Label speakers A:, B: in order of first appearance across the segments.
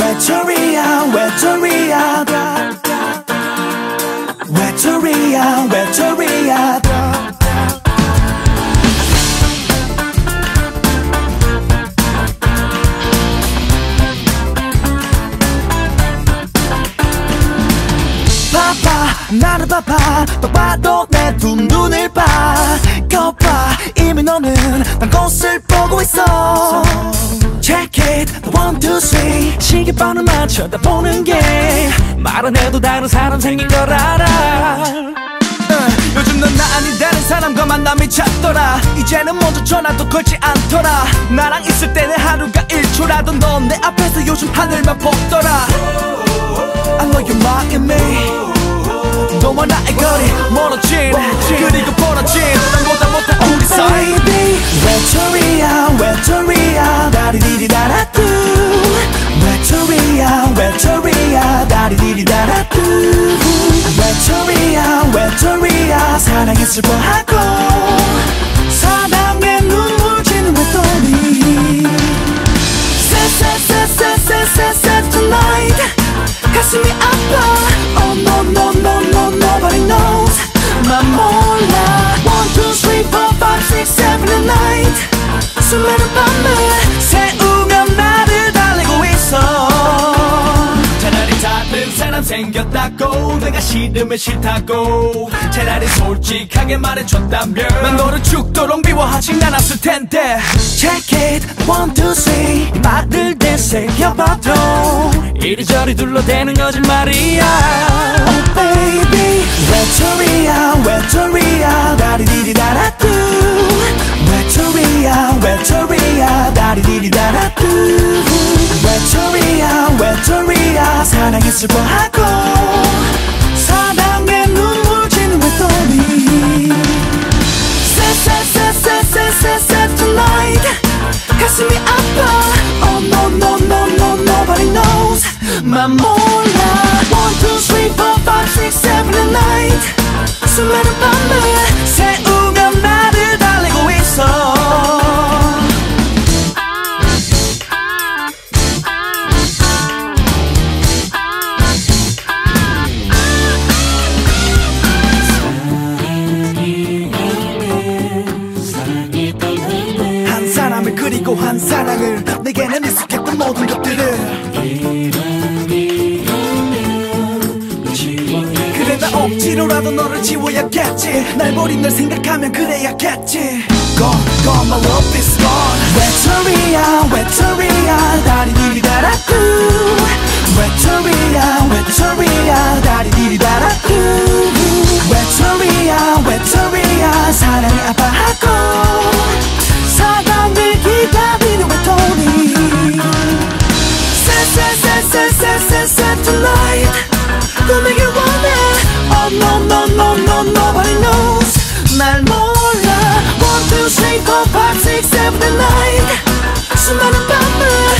A: 외톨이야 외톨이야 외톨이야 외톨이야 나를 봐봐 봐봐도 내 두 눈을 봐 거봐 이미 너는 난 꽃을 보고 있어 Check it one two three 시계번호만 쳐다보는 게 말 안 해도 다른 사람 생긴 걸 알아 요즘 넌 나 아닌 다른 사람과 만남이 잦더라 이제는 먼저 전화도 걸지 않더라 나랑 있을 때는 하루가 1초라도 넌 내 앞에서 요즘 하늘만 보더라 I know you're mocking me 너와 나의 거리 멀어진 그리고 벌어진 넌보다 못한 우리 사이 Baby 외톨이야 외톨이야 다리디리다라뚜 외톨이야 외톨이야 다리디리다라뚜 외톨이야 외톨이야 사랑에 슬퍼하고 사랑에 눈물 지는 외톨이 Sad tonight 가슴이 아파 Oh no no no no nobody knows 난 몰라 1, 2, 3, 4, 5, 6, 7 and 8 수많은 밤을 새우며 나를 달래고 있어 차라리 다른 사람 생겼다고 내가 싫으면 싫다고 차라리 솔직하게 말해줬다면 난 너를 죽도록 미워하진 않았을 텐데 Check it 1, 2, 3 이 말을 되새겨봐도 이리저리 둘러대는 거짓말이야 Oh baby 외톨이야 외톨이야 다리디리다라뚜 외톨이야 외톨이야 다리디리다라뚜 외톨이야 외톨이야 사랑에 슬퍼하고 사랑에 눈물 지는 외톨이 Sad tonight 가슴이 아파 Oh no no no no nobody knows 난 몰라 1, 2, 3, 4, 5, 6, 7 and 8 수많은 밤을 새우며 나를 달래고 있어 한 사람을 그리고 한 사랑을 내게는 익숙했던 모든 것들을 그래 나 억지로라도 너를 지워야겠지 날 버린 널 생각하면 그래야겠지 Gone, gone, my love is gone 외톨이야 외톨이야 다리디리다라뚜 외톨이야 외톨이야 다리디리다라뚜 외톨이야 외톨이야 사랑이 아파하고 사랑을 기다리는 외톨이 Sad tonight 꿈이길 원해 Oh no no no no nobody knows 날 몰라 1, 2, 3, 4, 5, 6, 7 and 8 수많은 밤을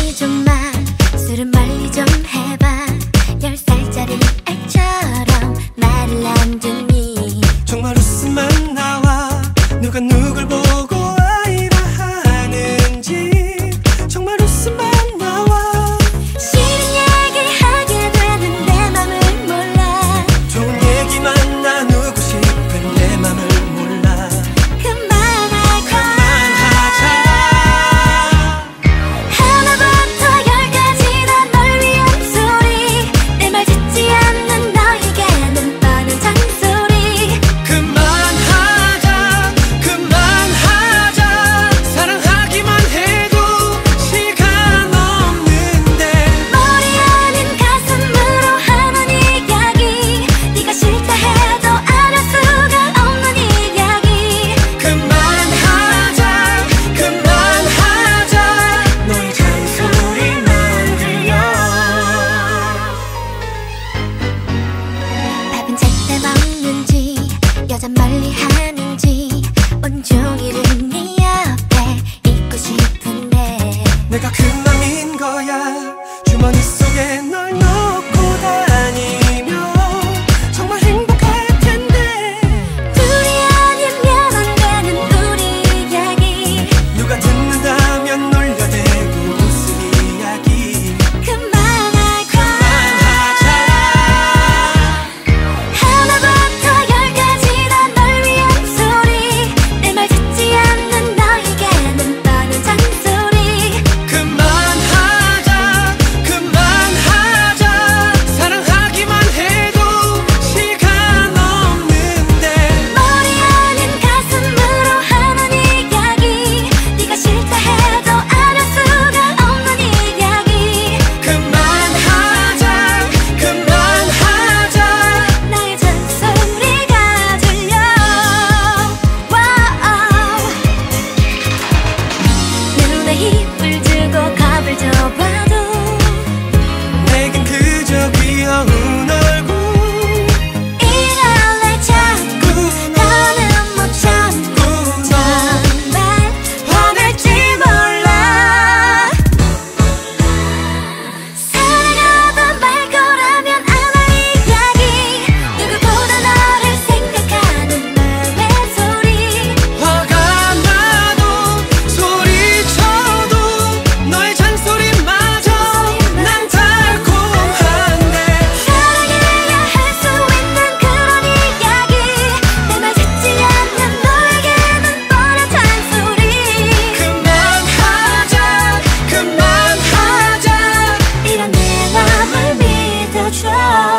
B: 말이 좀 마, 술은 멀리 좀 해봐. 10살짜리 애처럼 말을 안 듣니.
C: 정말 웃음만 나와. 누가 누굴 보고 아이라 하는지 정말 웃음만 나와.
B: 싫은 얘기 하게 되는 내 맘을 몰라.
C: 좋은 얘기만 나누고 싶은 내 맘을 몰라.
B: 그만하자. 하나부터 열까지 다 널 위한 소리. 내 말 듣지 않는 너에게는 뻔한 잔소리.
C: 그만하자, 그만하자. 사랑하기만 해도 시간 없는데.
B: 머리 아닌 가슴으로 하는 이야기. 네가 싫다 해도 안 할 수가 없는 이야기.
C: 그만하자, 그만하자. 너의 잔소리만 들려.
B: 밥은 제때 먹는지 여자 멀리 하는지 온종일을 네 옆에 있고 싶은데.
C: 내가 그 맘인 거야. 주머니 속에 널 넣고 다니면 정말 행복할 텐데.
B: 둘이 아니면 안 되는 우리 이야기.
C: 누가 듣는다면 놀려대고 웃을 이야기.
B: 그만하자.
C: 그만하자.
B: 하나부터 열까지 다 널 위한 소리. 내 말 듣지 않는 너에게는 뻔한 잔소리.
C: 그만하자, 그만하자. 사랑하기만 해도 시간 없는데.
B: 머리 아닌 가슴으로 하는 이야기. 네가 싫다 해도 안 할 수가 없는 이야기.
C: 그만하자, 그만하자.
B: 나의 잔소리가 들려. 와우. 내 눈에 힘을 주고 겁을 줘봐도
C: 내겐 그저 귀여운 얼굴.
B: 이럴래 자꾸 더는 못 참고. 정말 화낼지 몰라. 사랑하다 말 거라면 안 할 이야기. 누구보다 너를 생각하는 마음의 소리.
C: 화가 나도 소리쳐도 너의 잔소리마저 난 달콤한데.
B: 사랑해야 할 수 있는 그런 이야기. 내 말 듣지 않는 너에게는 뻔한 잔소리.
C: 그만하자, 그만하자.
B: 이런 내 맘을 믿어줘.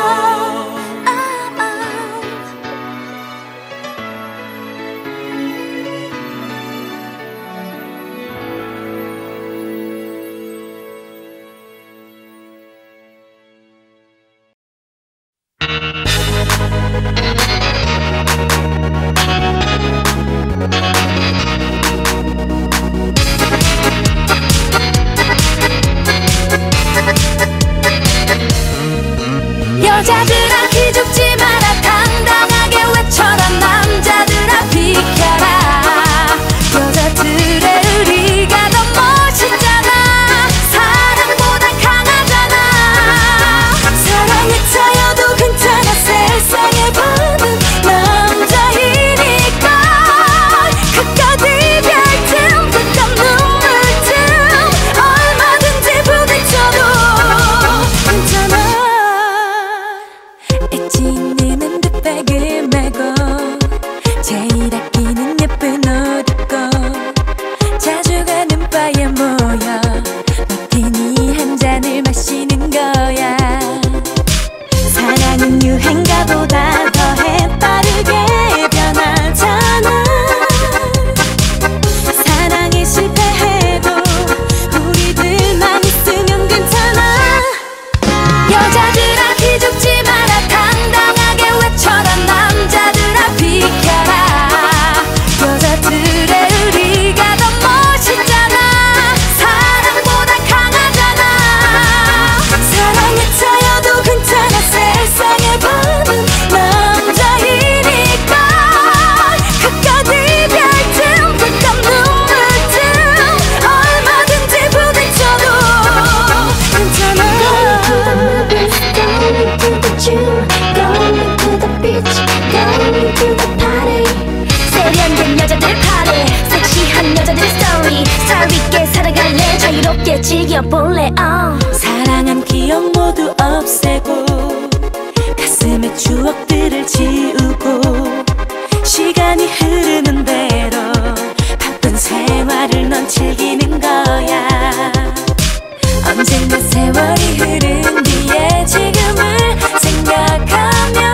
B: 여자들아 기죽지 마라. 당당하게 외쳐라. 남자들아 비켜라. 여자들의 의리가 더 멋있잖아. 사랑보단 강하잖아. 사랑에 차여도 괜찮아. 세상에 보는 남자이니까. 끝까지 이별 틈 끝없는 눈물 틈 얼마든지 부딪혀도 괜찮아. 사랑한 기억 모두 없애고 가슴에 추억들을 지우고 시간이 흐르는 대로 바쁜 생활을 넌 즐기는 거야. 언젠가 세월이 흐른 뒤에 지금을 생각하면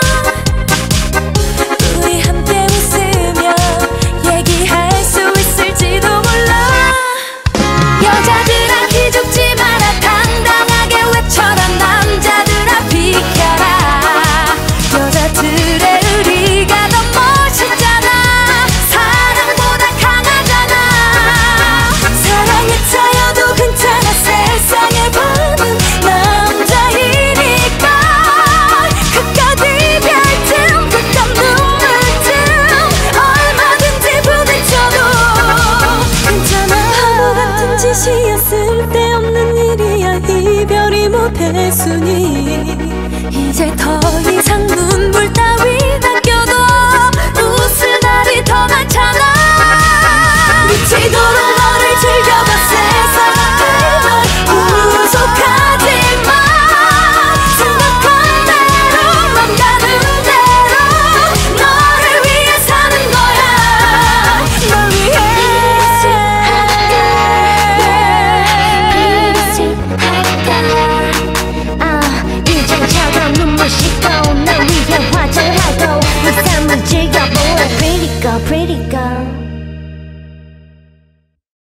B: 우리 함께 웃으며 얘기할 수 있을지도 몰라. 여자들아 기죽지 마라. 당당하게 외쳐라. 남자들아 비켜라. 여자들의 의리가 더 멋있잖아. 사랑보다 강하잖아. 사랑에 차여도 괜찮아. 세상의 밤은 남자이니까. 끝까지 별쯤 끝감 눈물쯤 얼마든지 부딪혀도 괜찮아. 바보 같은 짓이야. 쓸데없는 일이야. 이별이 뭐 대수니. 이제 더 이상 눈물 따위 남겨도 웃을 날이 더 많잖아. 미치도록 너를 즐겨봐. 세상을 구속하지 마. 생각한 대로 맘 가는 대로 너를 위해 사는 거야. 널 위해.
D: 일정처럼 눈물 씻고 널 위해 화장하고 이 삶을 즐겨보아 Pretty girl, pretty girl.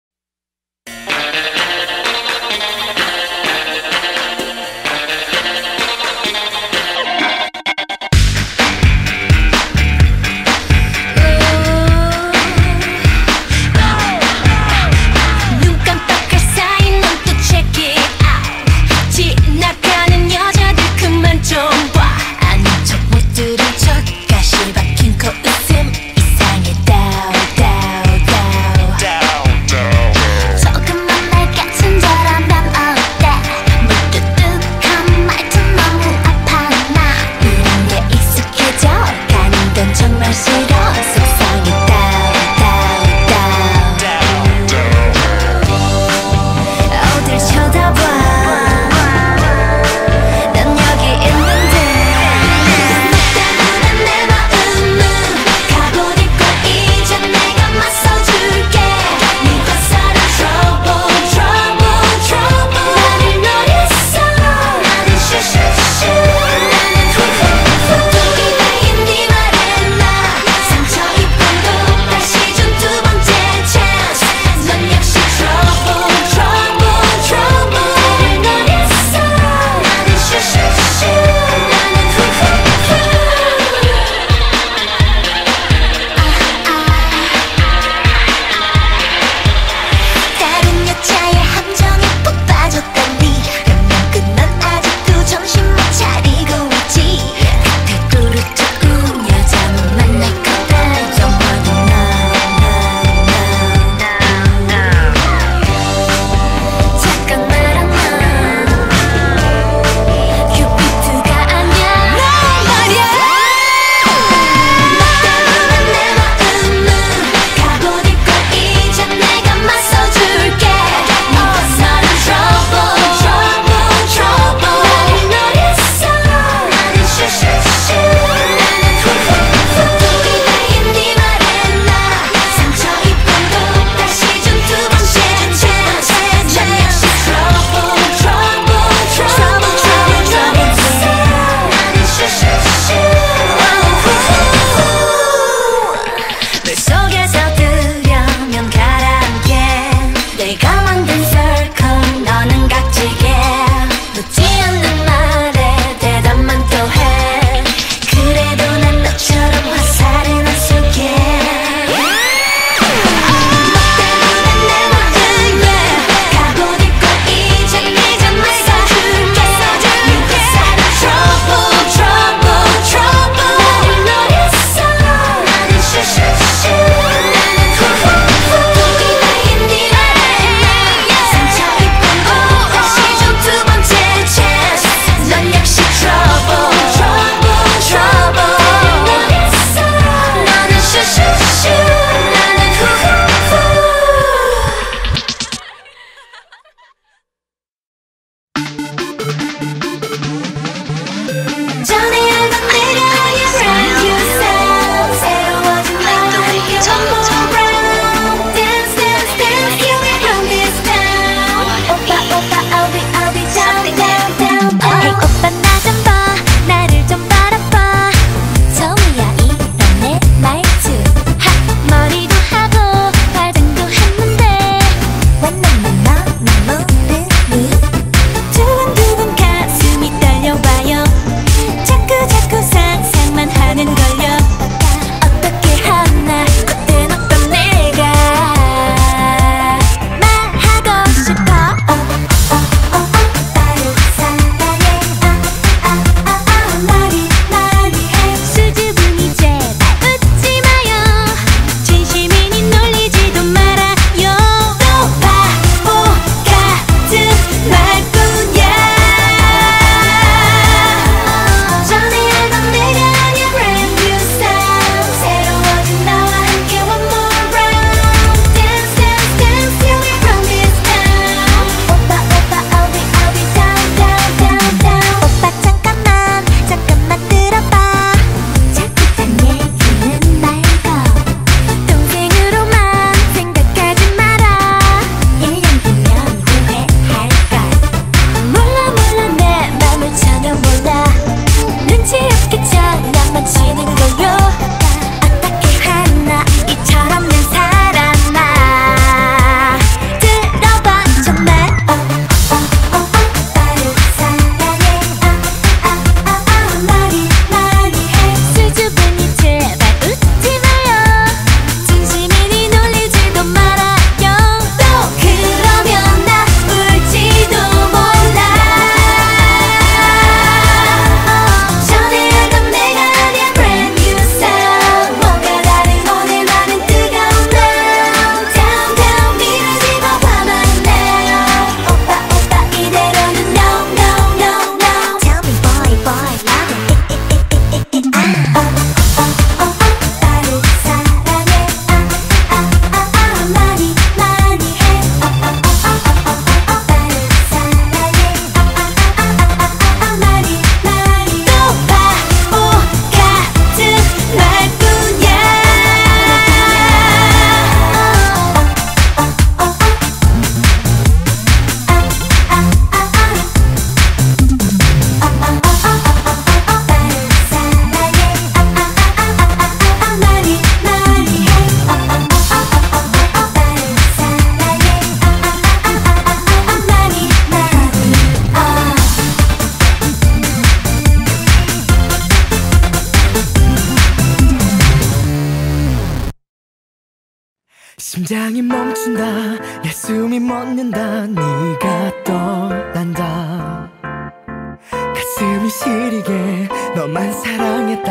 A: 심장이 멈춘다 내 숨이 멎는다 네가 떠난다 가슴이 시리게 너만 사랑했다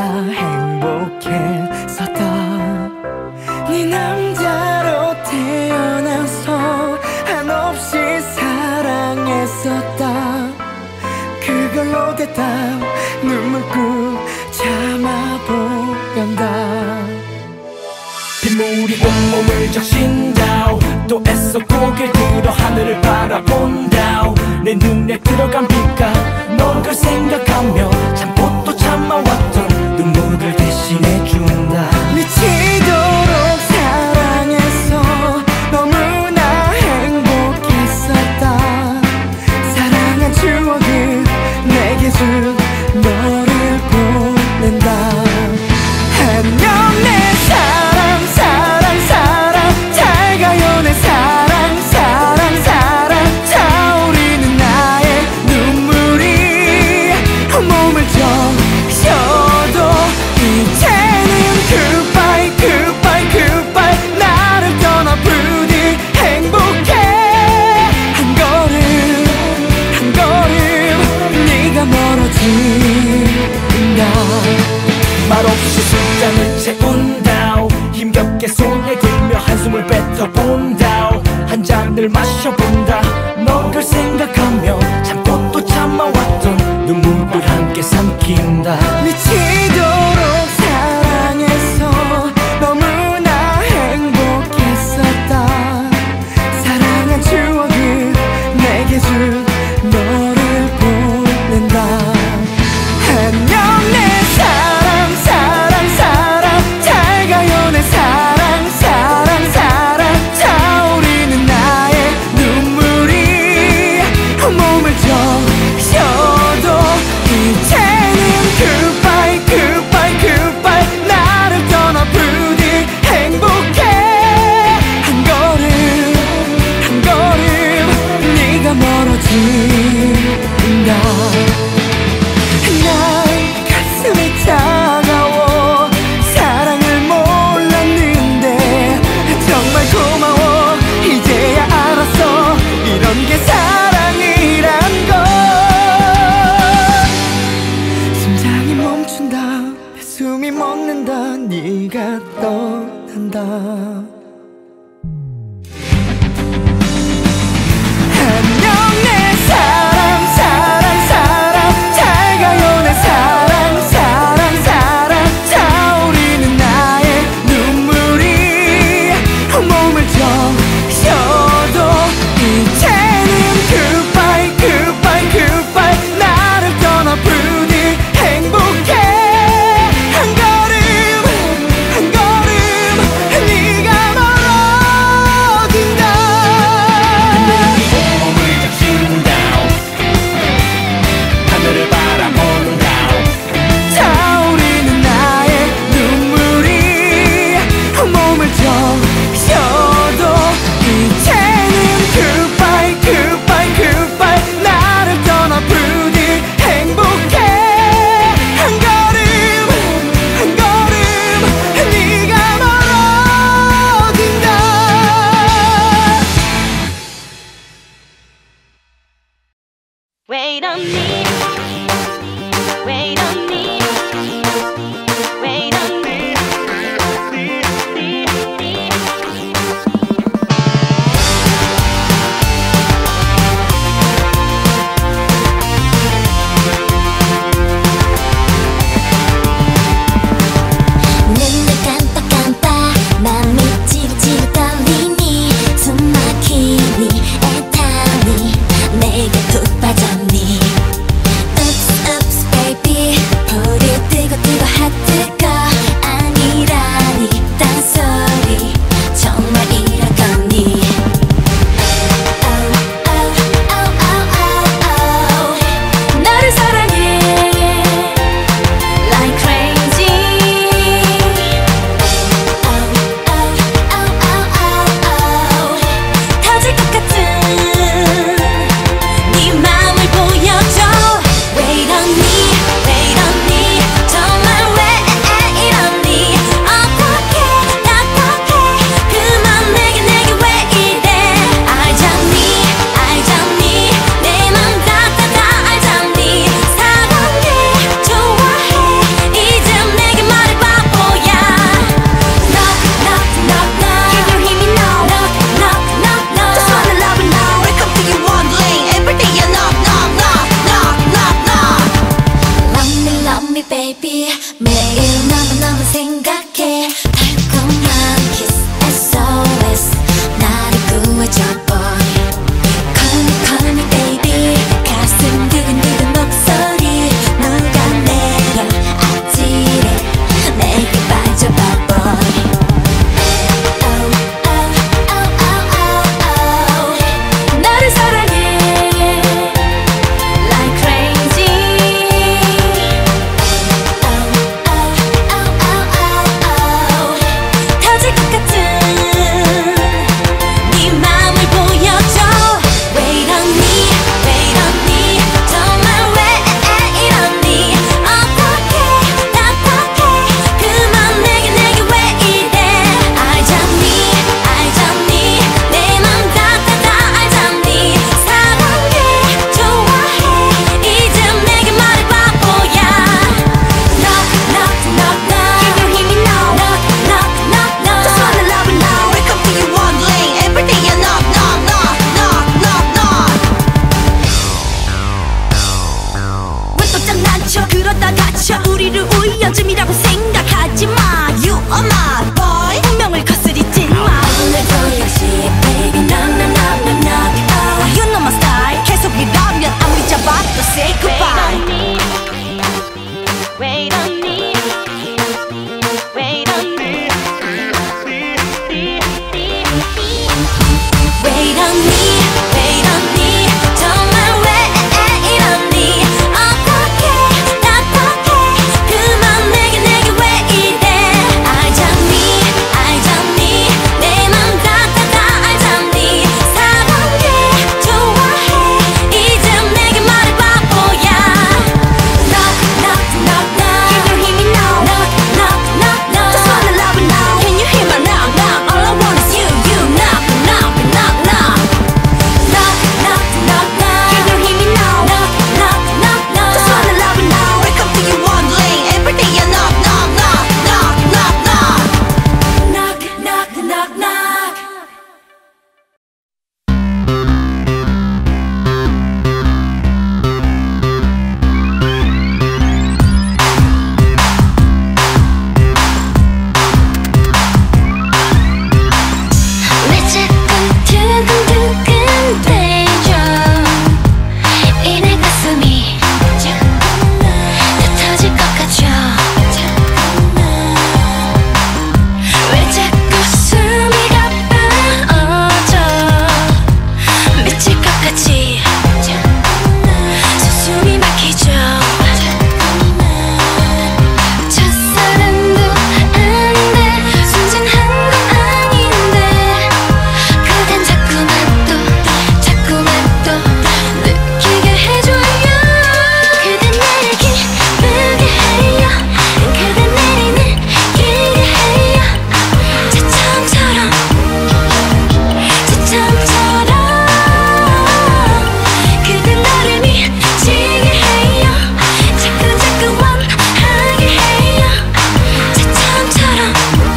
A: 행복했었다 네 남자로 태어나서 한없이 사랑했었다 그걸로 됐다 눈물 꾹 참아보련다
C: 빗물이 온몸을 적신다 또 애써 고개를 들어 하늘을 바라본다 내 눈에 들어간 비가 넌 걸 생각하며 참고 또 참아왔던 눈물을 대신해준다
A: 미치도록 사랑해서 너무나 행복했었다 사랑한 추억을 내게 준 너를 보낸다 안녕 내 사랑 사랑 사랑 잘 가요 내 사랑 사랑 사랑 차오르는 나의 눈물이 몸을 적셔도 이제는 goodbye goodbye goodbye 나를 떠나 부디 행복해 한 걸음 한 걸음 네가 멀어진다
C: 말없이 숫장을 채운다 힘겹게 손에 들며 한숨을 뱉어본다 한 잔을 마셔본다 넌 걸 생각하며 참고 또 참아왔던 눈물을 함께 삼킨다
A: 미치도록 사랑해서 너무나 행복했었다 사랑한 추억을 내게 준 너를 보낸다 안녕 내 사랑 사랑 사랑 잘 가요 내 사랑 사랑 사랑 차오르는 나의 눈물이 몸을 적셔도 이제는 goodbye goodbye goodbye 나를 떠나 부디 행복해 한 걸음 한 걸음 네가 멀어진다 난 가슴이 차가워 사랑을 몰랐는데 정말 고마워 이제야 알았어 이런 게 사랑이란 걸 심장이 멈춘다 내 숨이 멎는다 네가 떠난다 안녕 내 사랑 사랑 사랑 잘 가요 내 사랑 사랑 사랑 차오르는 나의 눈물이 몸을 적셔도 이제는 goodbye goodbye goodbye 나를 떠나 부디 행복해 한 걸음 한 걸음 네가 멀어진다
C: 온몸을 적신다 하늘을 바라본다
A: 차오르는 나의 눈물이 몸을 적셔도 이제는 goodbye goodbye goodbye 나를 떠나 부디 행복해 한 걸음 한 걸음 네가 멀어진다
B: Wait on me. Wait on me. Wait on me.
D: 눈을 깜빡깜빡 맘이 찌릿찌릿 떨리니 숨 막히니 애타니 내게 푹 빠졌니 Oops oops baby
B: 붙잡아 또 say goodbye.
D: Wait on me. Wait on me.
B: Wait on me, wait on me. 정말 왜 이러니? 어떡해, 답답해. 그만 내게 왜 이래? 알잖니, 알잖니. 내 맘 다 알잖니. 사랑해, 좋아해. 이제 내게 말해봐 뭐야. Knock, knock, knock, knock. Can you hear me now? Knock, knock, knock, knock. Just wanna love it now. Can you hear my knock, knock? All I want is you, you. Knock, knock, knock, knock. Knock, knock, knock, knock. Can you hear me now? Knock, knock, knock, knock. Just wanna love it now. Wake up to you wondering. Every day I knock, knock, knock, knock, knock, knock. Knock, knock, knock, knock. 왜 자꾸 두근두근대죠? 이내 가슴이 다 터질 것 같죠? 왜 자꾸 숨이 가빠져? 미칠 것 같이 숨이 막히죠? 첫사랑도 아닌데 순진한 건 아닌데 그댄 자꾸만 또 느끼게 해줘요. 그댄 나를 기쁘게 해요. 그댄 나를 느끼게 해요. 처음처럼 그댄 나를 미치게 해요. 자꾸 원하게 해요. 처음처럼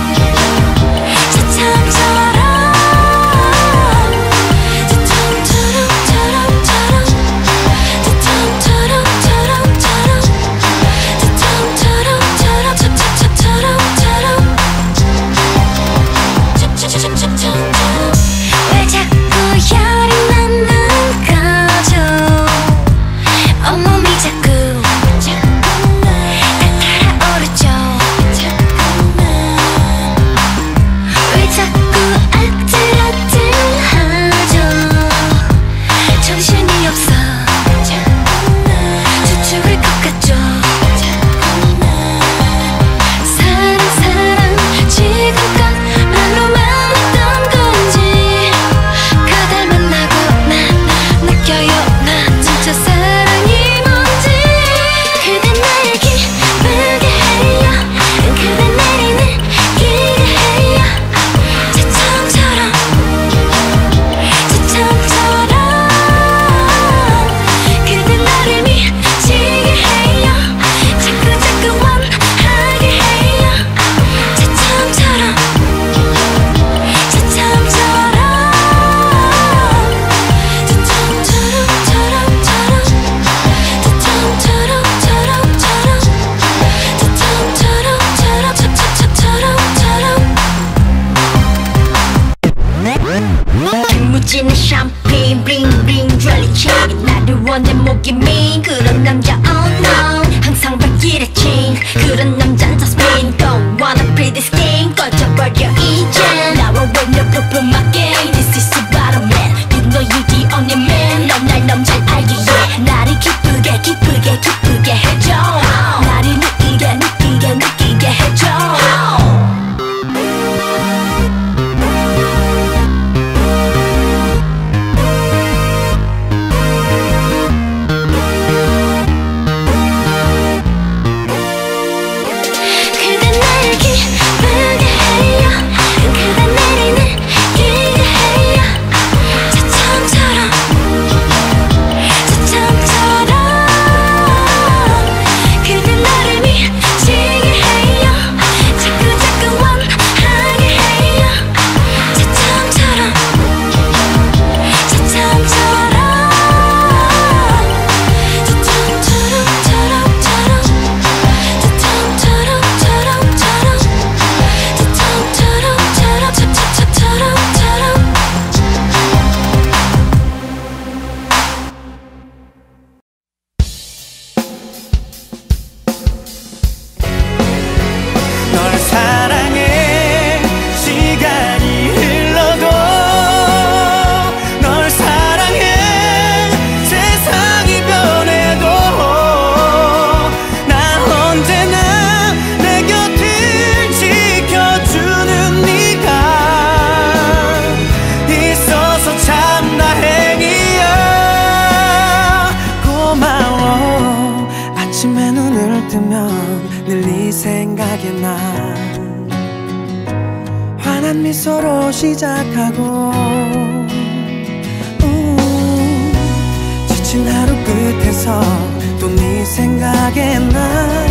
B: 왜 자꾸 열이 나는 거죠? 온몸이 자꾸 다 달아오르죠? 왜 자꾸 아찔아찔하죠? 정신이 없어 죽을 것 같죠? 사랑 지금껏 말로만 했던 건지 그댈 만나고 난 느껴요. 난 진짜 사랑이 뭔지. 그댄 나를 기쁘게 해요. 그댄 나를 느끼게 해요. 처음처럼 그댄 나를 미치게 해요. 자꾸 원하게 해요. 처음처럼 무지는 샴페인 블링블링 젤리check 나를 원해 목이 민 그런 남자 oh no 항상 발길했지 그런 남잔 저스민 Don't wanna play this game 꺼져버려 이젠 나와 왜 너 부품맞게 This is about a man You know you the only man 넌 날 너무 잘 알기에 나를 기쁘게 해줘 나를 느끼게 해줘
C: 늘 네 생각에 나 환한 미소로 시작하고 지친 하루 끝에서 또 네 생각에 나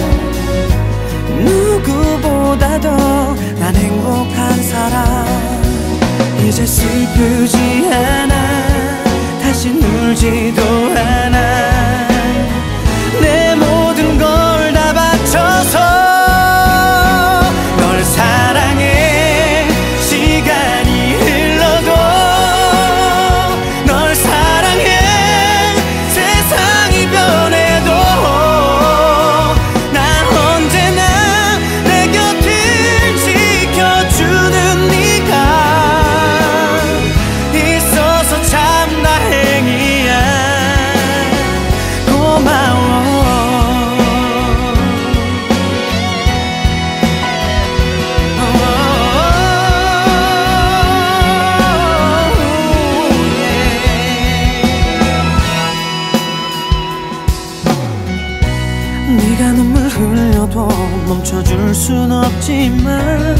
C: 누구보다도 난 행복한 사람 이제 슬프지 않아 다시 울지도 않아 내 모든 걸 다 바쳐서 널 사랑해 시간이 흘러도 널 사랑해 세상이 변해도 난 언제나 내 곁을 지켜주는 네가 있어서 참 다행이야 고마워 네가 눈물 흘려도 멈춰줄 순 없지만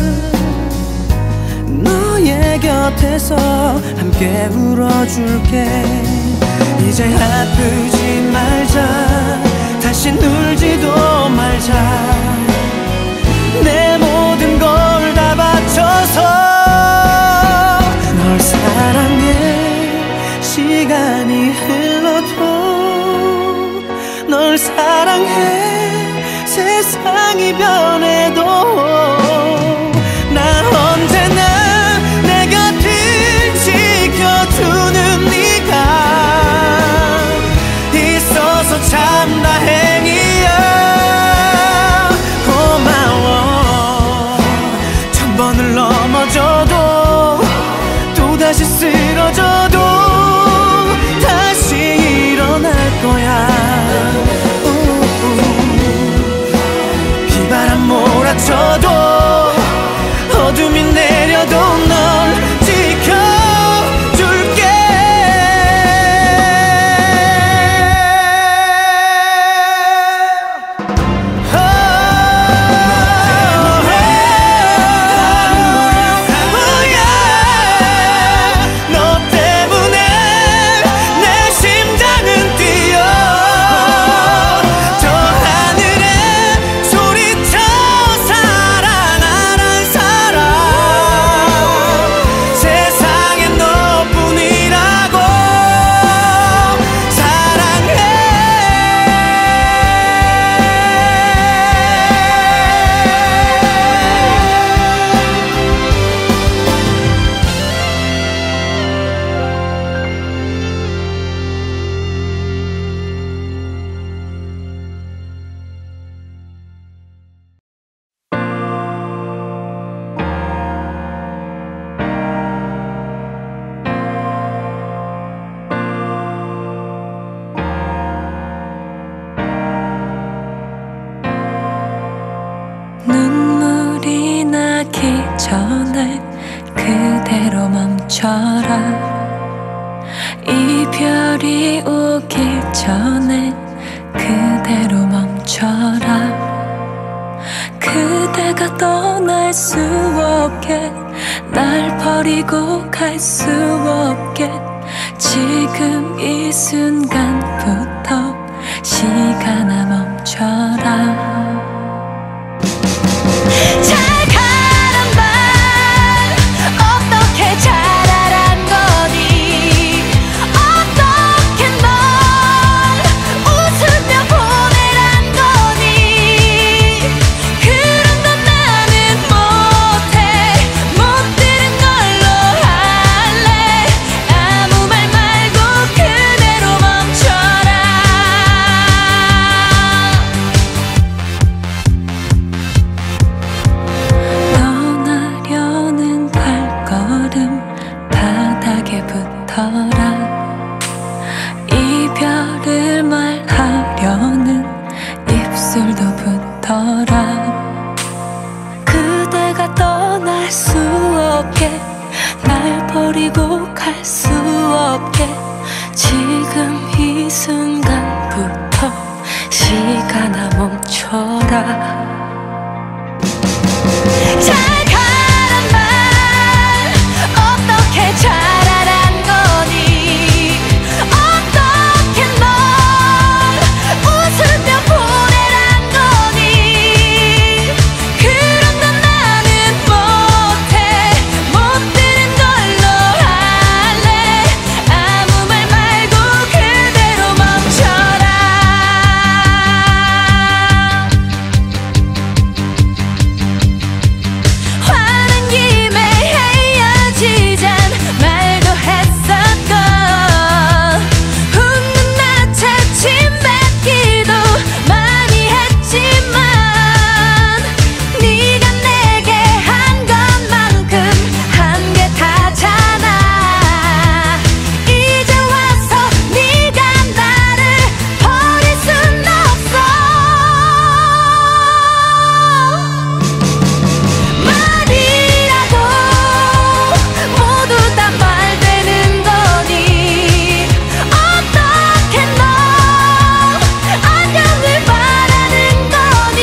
C: 너의 곁에서 함께 울어줄게 이제 아프지 말자 다시 울지도 말자 내 모든 걸 다 바쳐서 널 사랑해 시간이 흘러도 널 사랑해 세상이 변해도 난 언제나 내 곁을 지켜주는 네가 있어서 참 다행이야 고마워 천 번을 넘어져도 또다시 쓰러져도 다시 일어날 거야 비바람 몰아쳐도 어둠이 내려도 널 지켜줄게 너 때문에 내 심장은 뛰어 저 하늘에 소리쳐 사랑하는 사람 세상에 너뿐이라고 사랑해
E: 눈물이 나기 전에 그대로 멈춰라 이별이 오기 전에 그대로 멈춰라 그대가 떠날 수 없게 날 버리고 갈 수 없게 지금 이 순간부터 시간아 멈춰라
B: 잘 가란 말 어떻게 잘하란 거니 어떻게 널 웃으며 보내란 거니 그런 건 나는 못해 못 들은 걸로 할래 아무 말 말고 그대로 멈춰라 떠나려는 발걸음 바닥에 붙어라 이별을 말하려는 입술도 붙어라 그대가 떠날 수 없게 날 버리고 갈 수 없게 지금 이 순간부터 시간아 멈춰
E: 멈춰라.
B: 잘 가란 말 어떻게 잘하란 거니 어떻게 널 웃으며 보내란 거니 그런데 나는 못해 못 들은 걸로 할래 아무 말 말고 그대로 멈춰라. 화난 김에 헤어지잔 말도 했었고 웃는 나 채침 뱉기도 많이 했지만 네가 내게 한 것만큼 한 게 다잖아. 이제 와서 네가 나를 버릴 순 없어. 말이라도 모두 다 말되는 거니 어떻게 너 안녕을 바라는 거니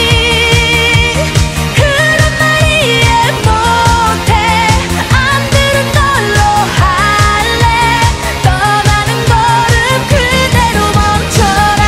B: 그런 말 이해 못해 안 들은 걸로 할래 떠나는 걸음 그대로 멈춰라.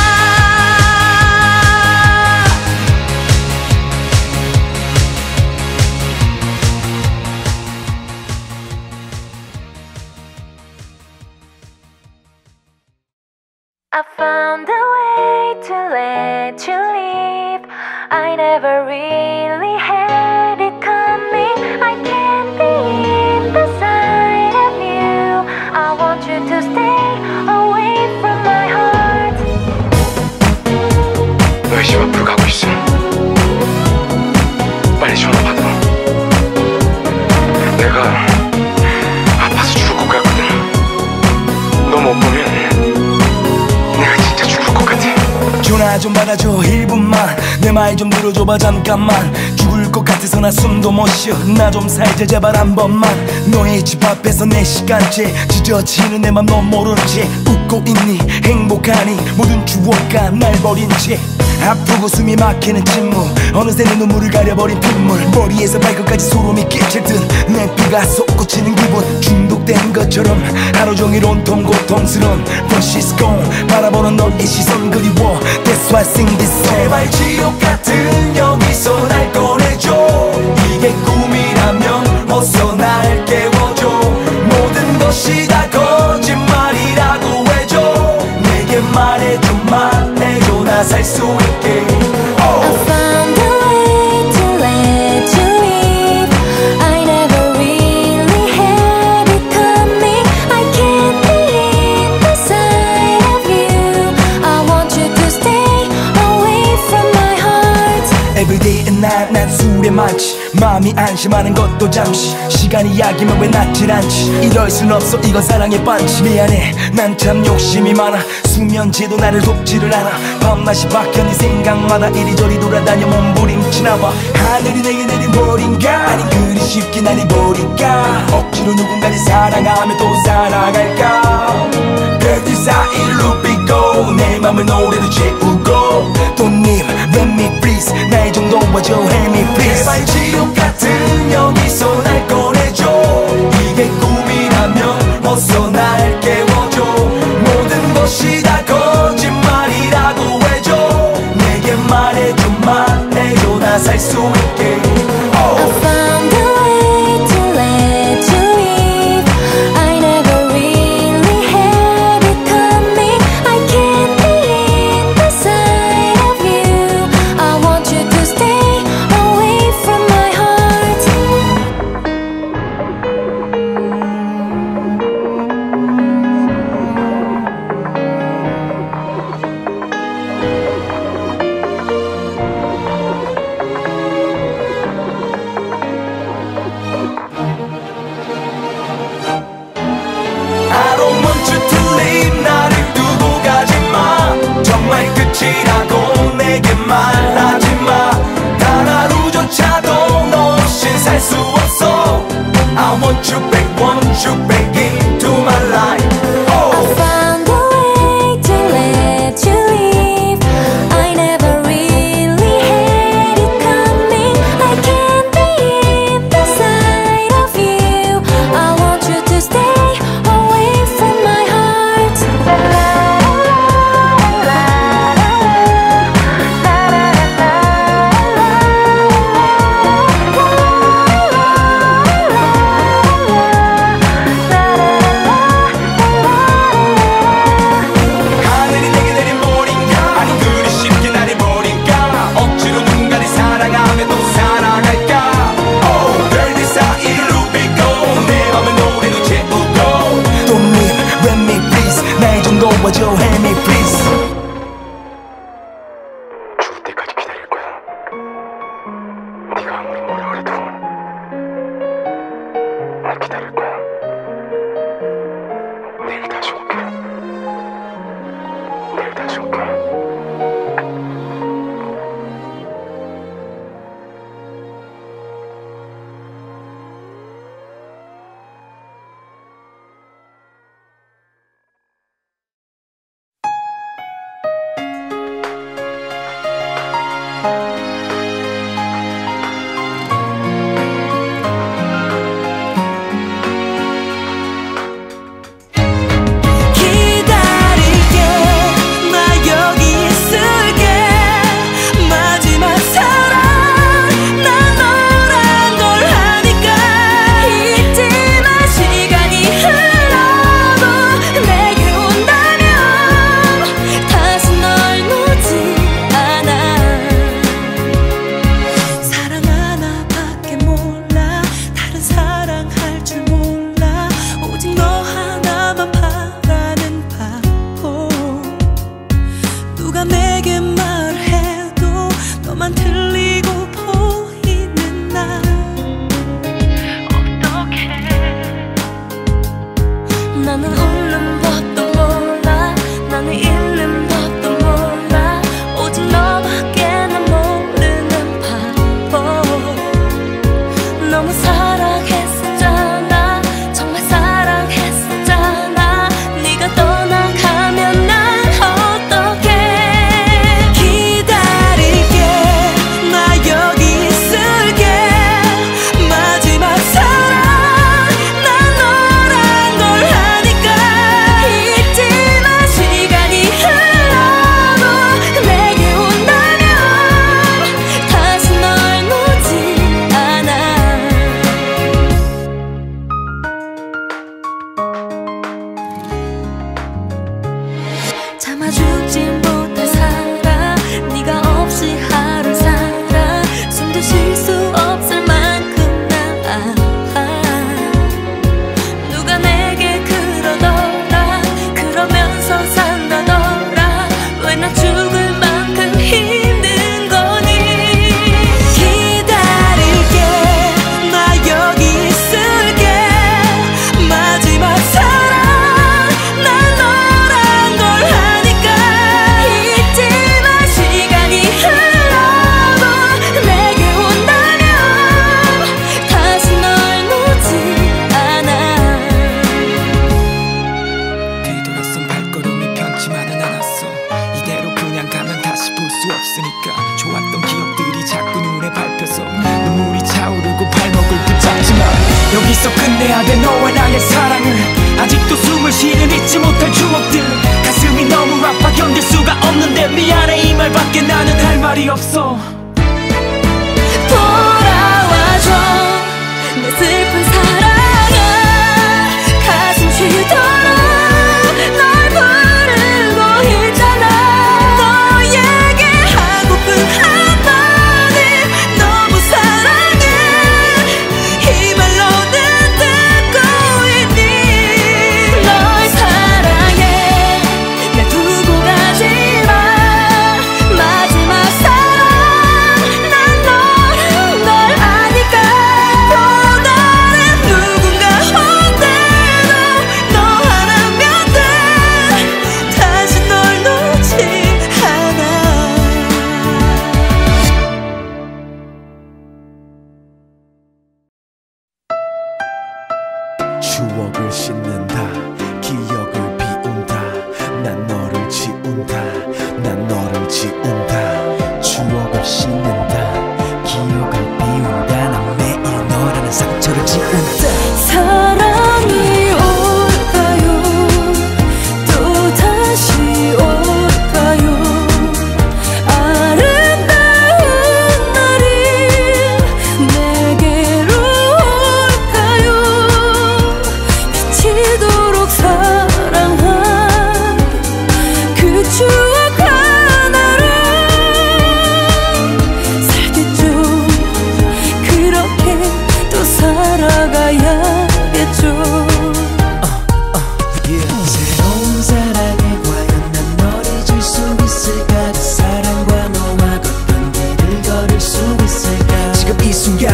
B: I found a way to let you leave. I never really had it coming. I can't be in the side of you. I want you to stay away from my heart.
F: 너희 집 앞으로 가고 있어. 빨리 전화 받아. 내가 아파서 죽을 것 같거든. 너 못 보면 내가 진짜 죽을 것 같아.
C: 전화 좀 받아줘 1분만 내 말 좀 들어줘봐 잠깐만 죽을 것 같아서 나 숨도 못 쉬어 나 좀 살자 제발 한 번만 너의 집 앞에서 내 시간째 지저치는 내 맘 너 모른 채 웃고 있니 행복하니 모든 추억과 날 버린 채 아프고 숨이 막히는 침묵 어느새 내 눈물을 가려버린 핏물 머리에서 발끝까지 소름이 끼칠 듯 내 피가 솟구치는 기분 중독된 것처럼 하루 종일 온통 고통스러운 But she's gone 바라보는 너의 시선 그리워 That's why I sing this song 제발 지옥 같은 여기서 날 꺼내줘 이게 꿈이라면 어서 날 깨워줘 모든 것이 다 거짓말이라고 해줘 내게 말해줘 말해줘 나 살 수 있게
B: I found a way to let you leave. I never really had it coming. I can't be in the side of you. I want you to stay away from my heart.
C: Everyday and night 난 술에 많지 마음이 안심하는 것도 잠시 시간이 약이면 왜 낫질 않지 이럴 순 없어 이건 사랑의 반지 미안해 난 참 욕심이 많아 수면제도 나를 돕지를 않아 밤낮이 바뀌어 네 생각마다 이리저리 돌아다녀 몸부림치나봐 하늘이 내게 내린 벌인가 아니 그리 쉽게 날 잊어버릴까 억지로 누군가를 사랑하며 또 살아갈까 별들 사이를 눕히고 내 맘을 노래로 채우고 돈님 let me please 나의 정도 와줘 help me please 제발 지옥 같은 여기서 날 꺼내줘 이게 꿈이라면 어서 날 깨워줘 모든 것이 다 거짓말이라고 해줘 내게 말해줘 말해줘 나 살 수 있게
B: I found a way to let you leave. I never really had it coming. I can't be in the side of you. I want you to stay away from my heart.
C: I don't want you to leave 나를 두고 가지마 정말 끝이라고 내게 말하지마 단 하루조차도 너 없인 살 수 없어 I want you back want you back into my life
B: I found a way to let you leave. I never really
C: please.
F: 죽을 때까지 기다릴 거야. 네가 아무리 뭐라 그래도 나 기다릴 거야. 내일 다시 올게. 내일 다시 올게.
E: 나는 웃는 법도 몰라 나는 잃는 법도 몰라 오직 너밖에 난 모르는 바보 너무 사랑했었잖아 정말 사랑했었잖아 네가 떠나가면 난 어떡해 기다릴게 나 여기 있을게 마지막 사랑 난 너란 걸 아니까 잊지마 시간이 흘러도 내게 온다면 다시 널 놓지 않아 참아주지 못할 사랑 네가 없이 하루 살아 숨도 쉴 수 없을 만큼 난 아파 누가 내게 그러더라 그러면서 산다더라 왜 나 죽을 만큼 힘든 거니 기다릴게 나 여기 있을게 마지막 사랑 난 너란 걸 아니까 잊지마 시간이 흘러도 내게 온다면 다시 널 놓지 않아
C: 뒤돌아선 발걸음이 편치만은 않았어. 이대로 그냥 가면 다시 볼 수 없으니까 좋았던 기억들이 자꾸 눈에 밟혀서 눈물이 차오르고 발목을 붙잡지만 여기서 끝내야 돼 너와 나의 사랑을 아직도 숨을 쉬는 잊지 못할 추억들 가슴이 너무 아파 견딜 수가 없는데 미안해 이 말밖에 나는 할 말이 없어.
E: 돌아와줘 내 슬픈 사랑아 가슴 쉬도록 널 부르고 있잖아 너에게 하고픈 한마디 너무 사랑해 이 말로는 듣고 있니 널 사랑해 날 두고 가지마 마지막 사랑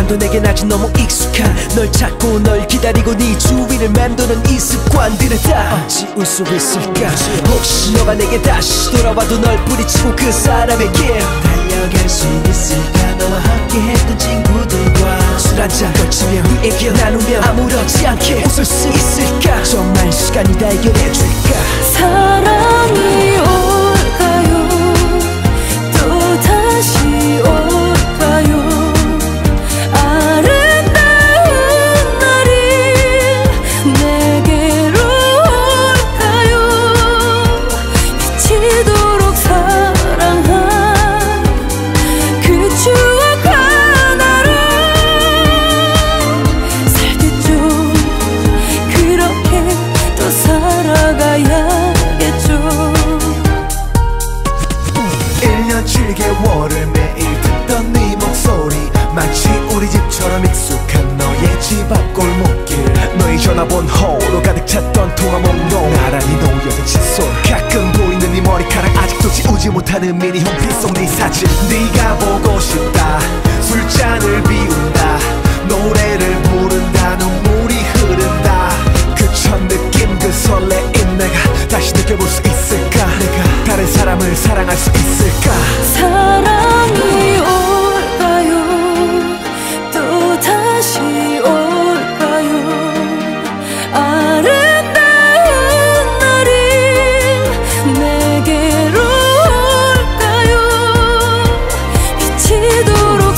C: 도 내겐 아직 너무 익숙한 널 찾고 널 기다리고 네 주위를 맴도는 이 습관들을 다 지울 수 있을까 혹시 너가 내게 다시 돌아와도 널 뿌리치고 그 사람에게 달려갈 수 있을까 너와 함께 했던 친구들과 술 한잔 걸치며 네 얘기 나누며 아무렇지 않게 웃을 수 있을까 정말 시간이 다 해결해줄까
E: 사랑이 올까요 또 다시 올까요 아름다운 날이 내게로 올까요 미치도록 사랑한 그 추억 하나로 살겠죠 그렇게 또 살아가야겠죠
C: 1년 7개월을 매일 듣던 네 목소리 마치 우리 집처럼 익숙한 너의 집 앞 골목길 너의 전화번호로 가득 찼던 통화 목록 나란히 놓여진 칫솔 가끔 보이는 네 머리카락 아직도 지우지 못하는 미니 홈피 속 네 사진 네가 보고 싶다 술잔을 비운다 노래를 부른다 눈물이 흐른다 그 첫 느낌 그 설레임 내가 다시 느껴볼 수 있을까 내가 다른 사람을 사랑할 수 있을까
E: 사랑이 올까요 또 다시 올까요 아름다운 날이 내게로 올까요 미치도록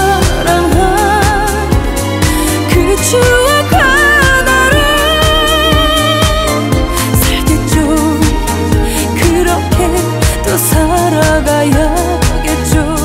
E: 사랑한 그 추억 하나로 살겠죠 그렇게 또 살아가야겠죠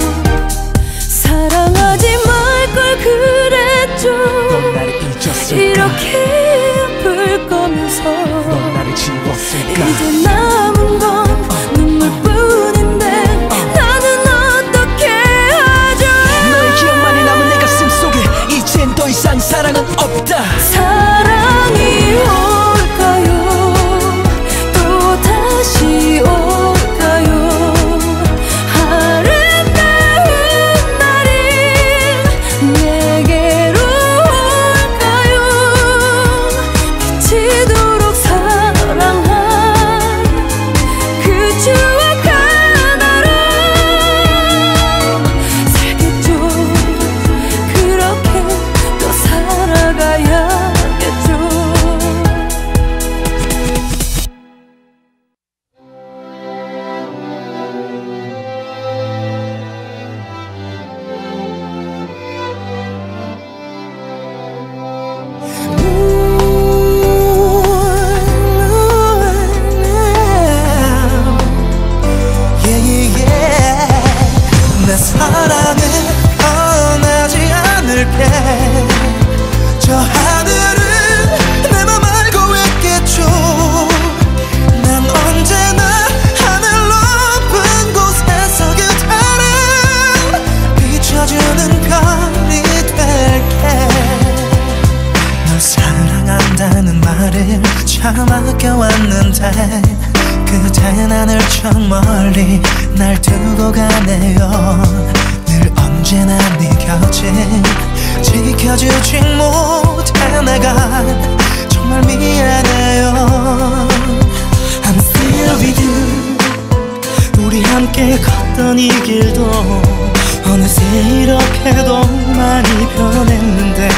E: 사랑하지 말 걸 그랬죠
C: 넌 나를 잊었을까
E: 이렇게 아플 거면서
C: 넌 나를 지웠을까
E: 이제 남은 건 눈물뿐인데 나는 어떻게 하죠
C: 너의 기억만이 남은 내 가슴 속에 이젠 더 이상 사랑은 없다
E: 사랑이 올까요 또 다시 올까요 아름다운 날이 내게로 올까요 미치도록 사랑한 그 추억 하나로 살겠죠 그렇게 또 살아가야겠죠
G: 내 사랑을 변하지 않을게 저 하늘은 내 맘 알고 있겠죠 난 언제나 하늘 높은 곳에서 그대를 비춰주는 별이 될게 널 사랑한다는 말을 참 아껴왔는데 그댄 하늘 저 멀리 날 두고 가네요 늘 언제나 네 곁에 지켜주지 못해 내가 정말 미안해요 I'm still with you 우리 함께 걷던 이 길도 어느새 이렇게도 많이 변했는데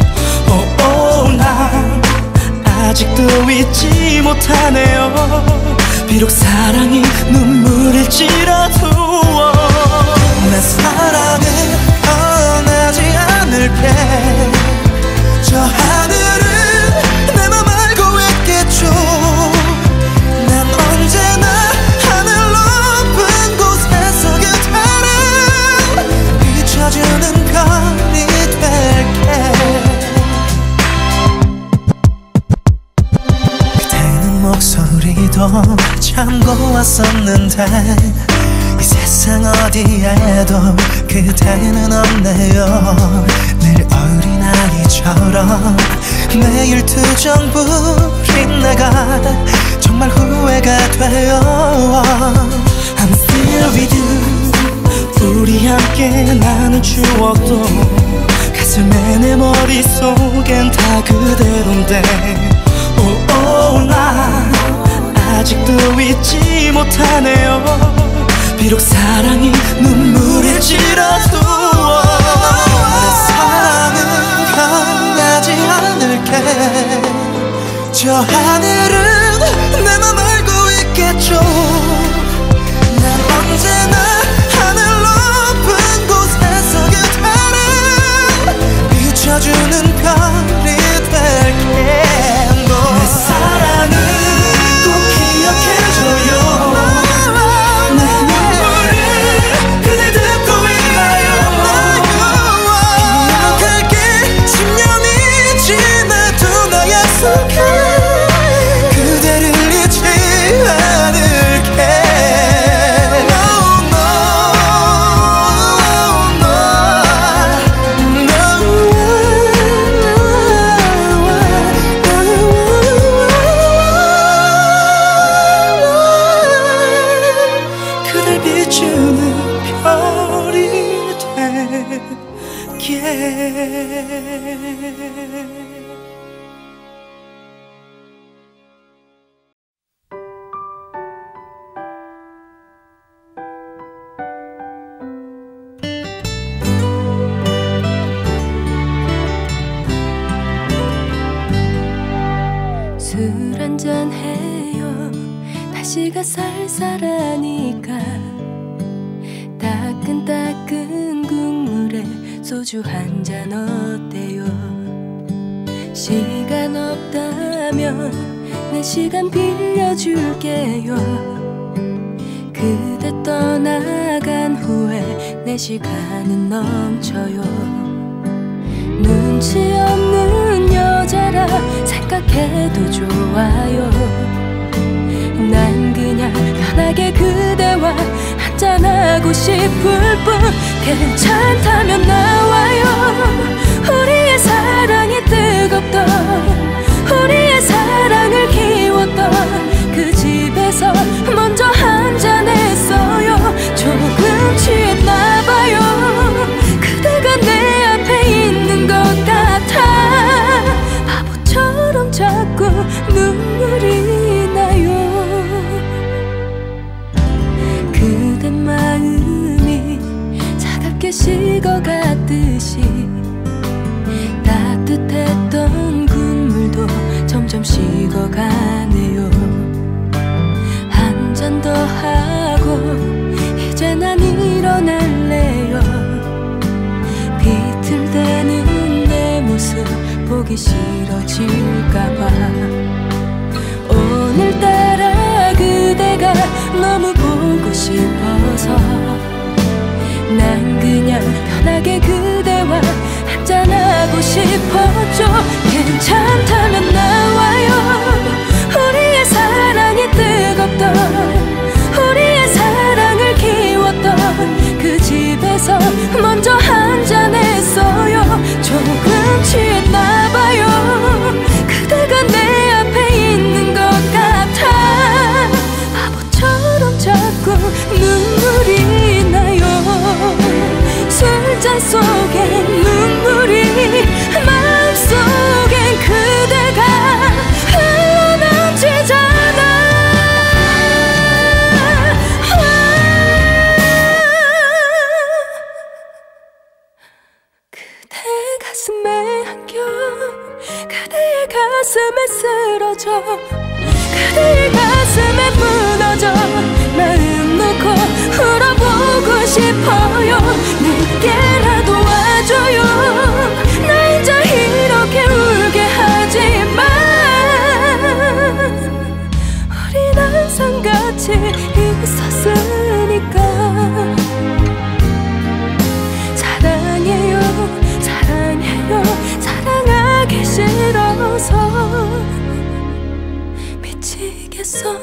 G: 난 아직도 잊지 못하네요 비록 사랑이 눈물일지라도 내 사랑은 변하지 않을게 저 하늘은 내 맘 알고 있겠죠 난 언제나 하늘 높은 곳에서 그대를 비춰주는 별이 될게 그대는 목소리도 참 고왔었는데 이 세상 어디에도 그대는 없네요 늘 어린아이처럼 매일 투정 부린 내가 정말 후회가 돼요 I'm still with you 우리 함께 나눈 추억도 가슴에 내 머릿속엔 다 그대로인데 나 아직도 잊지 못하네요. 비록 사랑이 눈물일지라도 내 사랑은 변하지 않을게. 저 하늘은 내 맘 알고 있겠죠. 난 언제나 하늘 높은 곳에서 그대를 비춰주는 별이 될게. 내 사랑은 꼭 기억해줘요. 내 눈물을 그대 듣고 있나요. 기억할게. 10년이 지나도 나 약속해.
E: 술 한잔 해요. 날씨가 쌀쌀하니까 따끈따끈 국물에 소주 한잔 어때요? 시간 없다면 내 시간 빌려줄게요. 그대 떠나간 후에 내 시간은 넘쳐요. 눈치 없는 여자라 생각해도 좋아요. 난 그냥 편하게 그대와 한잔하고 싶을 뿐. 괜찮다면 나와요. 우리의 사랑이 뜨겁던, 우리의 사랑을 키웠던 그 집에서 먼저 한잔했어요. 조금 취했나봐요. 그대가 내 앞에 있는 것 같아. 바보처럼 자꾸 눈물이 나요. 그대 마음이 차갑게 식어갔듯이 따뜻했던 국물도 점점 식어가네요. 한 잔 더 하고 이제 난 일어날래요. 비틀대는 내 모습 보기 싫어질까봐. 오늘따라 그대가 너무 보고 싶어서 난 그냥 편하게 그대와 한잔하고 싶었죠. 괜찮다면 나와요. 우리의 사랑이 뜨겁던, 우리의 사랑을 키웠던 그 집에서 먼저 한잔했어요. 조금 취했나봐요. 그대가 내 앞에 있는 것 같아. 바보처럼 자꾸 눈물이 나요. 술잔 속에 눈물이, 마음속엔 그대가 흘러넘치잖아. 그대의 가슴에 안겨, 그대의 가슴에 쓰러져, 그대의 가슴에 무너져 마음 놓고 울어보고 싶어요. 늦게라도 와줘요. 나 이제 이렇게 울게 하지마. 우린 항상 같이 있었으니까. 사랑해요, 사랑해요, 사랑하기 싫어서 미치겠어.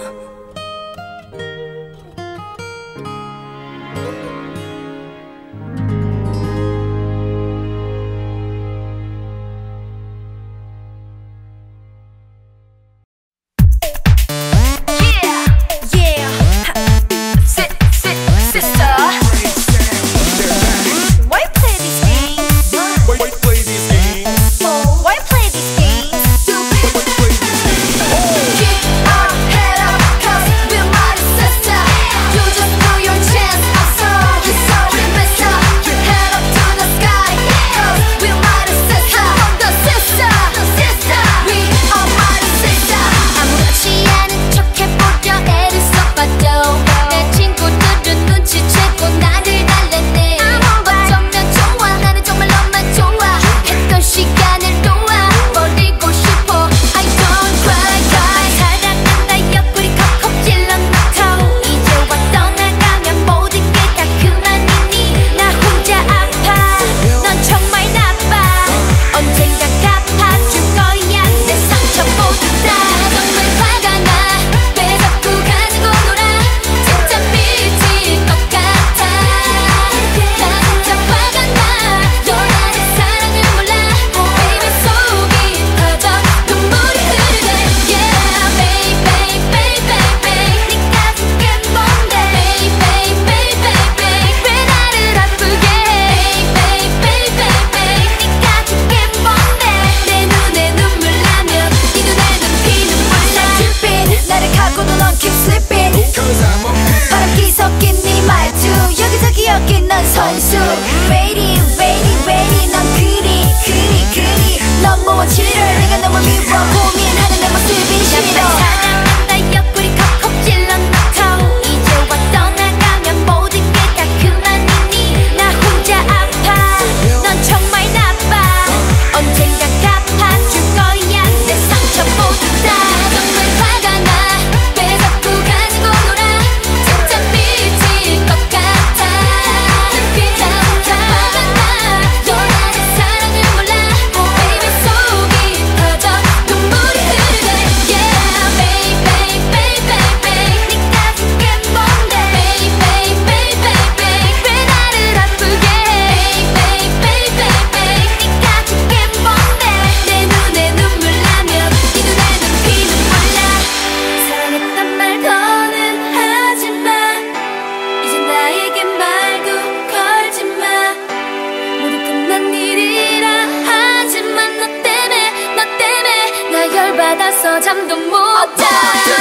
B: 잠도 못 자.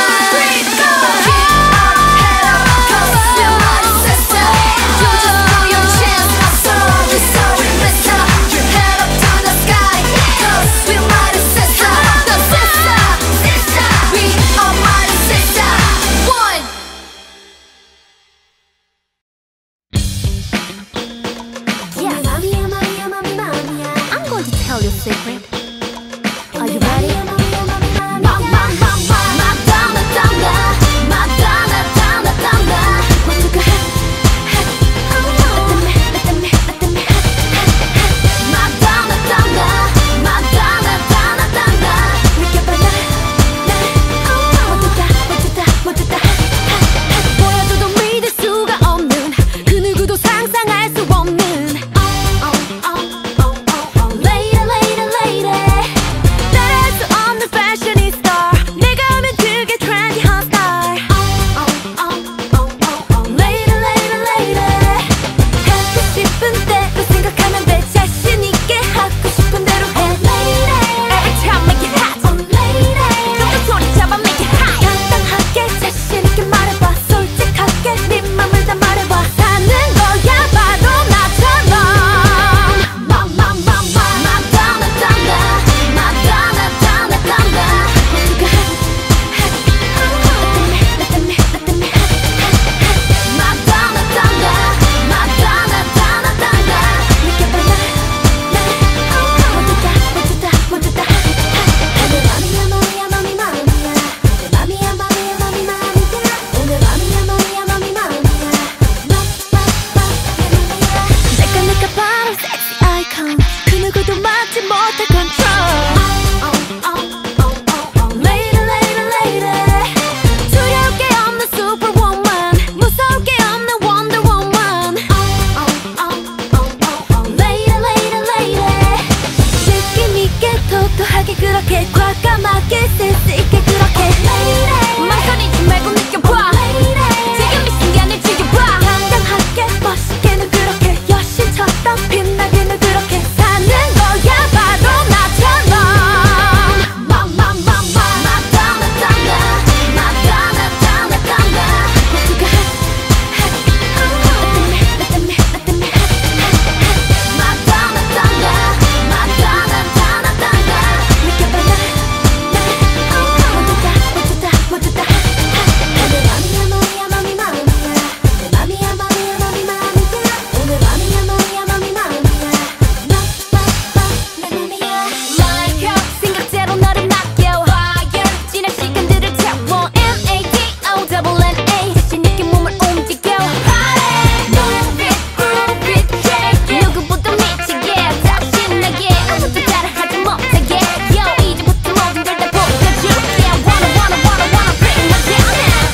D: Tell your secret. Are you ready?
E: 보여줘도 믿을 수가 없는 그 누구도 상상할 수 없는 따라할 수 없는 fashionista. 내가 하면 그게 trendy hot style. 하고 싶은 대로 생각하면 돼. 자신 있게 하고 싶은 대로 해. Every time make it hot. 큰 소리 잡아 make it hot. 당당하게 자신 있게 말해봐. 솔직하게 네 맘을 다 말해봐. 사는 거야 봐도 나처럼. 내가 바로 sexy icon. 그 누구도 막지 못할 control. 두려울 게 없는 superwoman. 무서울 게 없는 wonder woman. 느낌 있게 토토하게 그렇게 과감하게 센스 있게 그렇게 망설이지 말고 느껴봐. 지금 이 순간을 즐겨봐. 당당하게 멋있게는 그렇게 여신처럼 빛나게는 그렇게 사는 거야 봐도 나처럼. 생각대로 너를 맡겨. 지난 시간들을 채워. MATONNA 자신 있게 몸을 움직여. Move it, groove it, shake it. 누구보다 미치게 자신나게 아무도 따라하지 못하게. Yo 이제부터 모든 걸 다 보여줄게. Wanna bring me down now.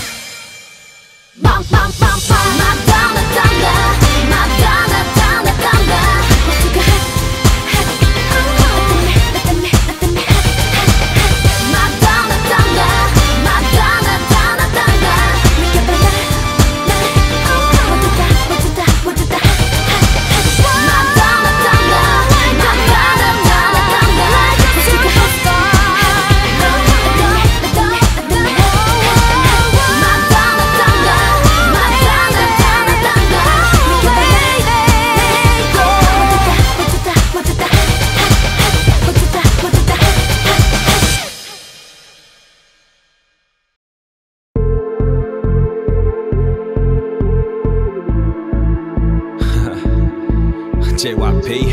H: JYP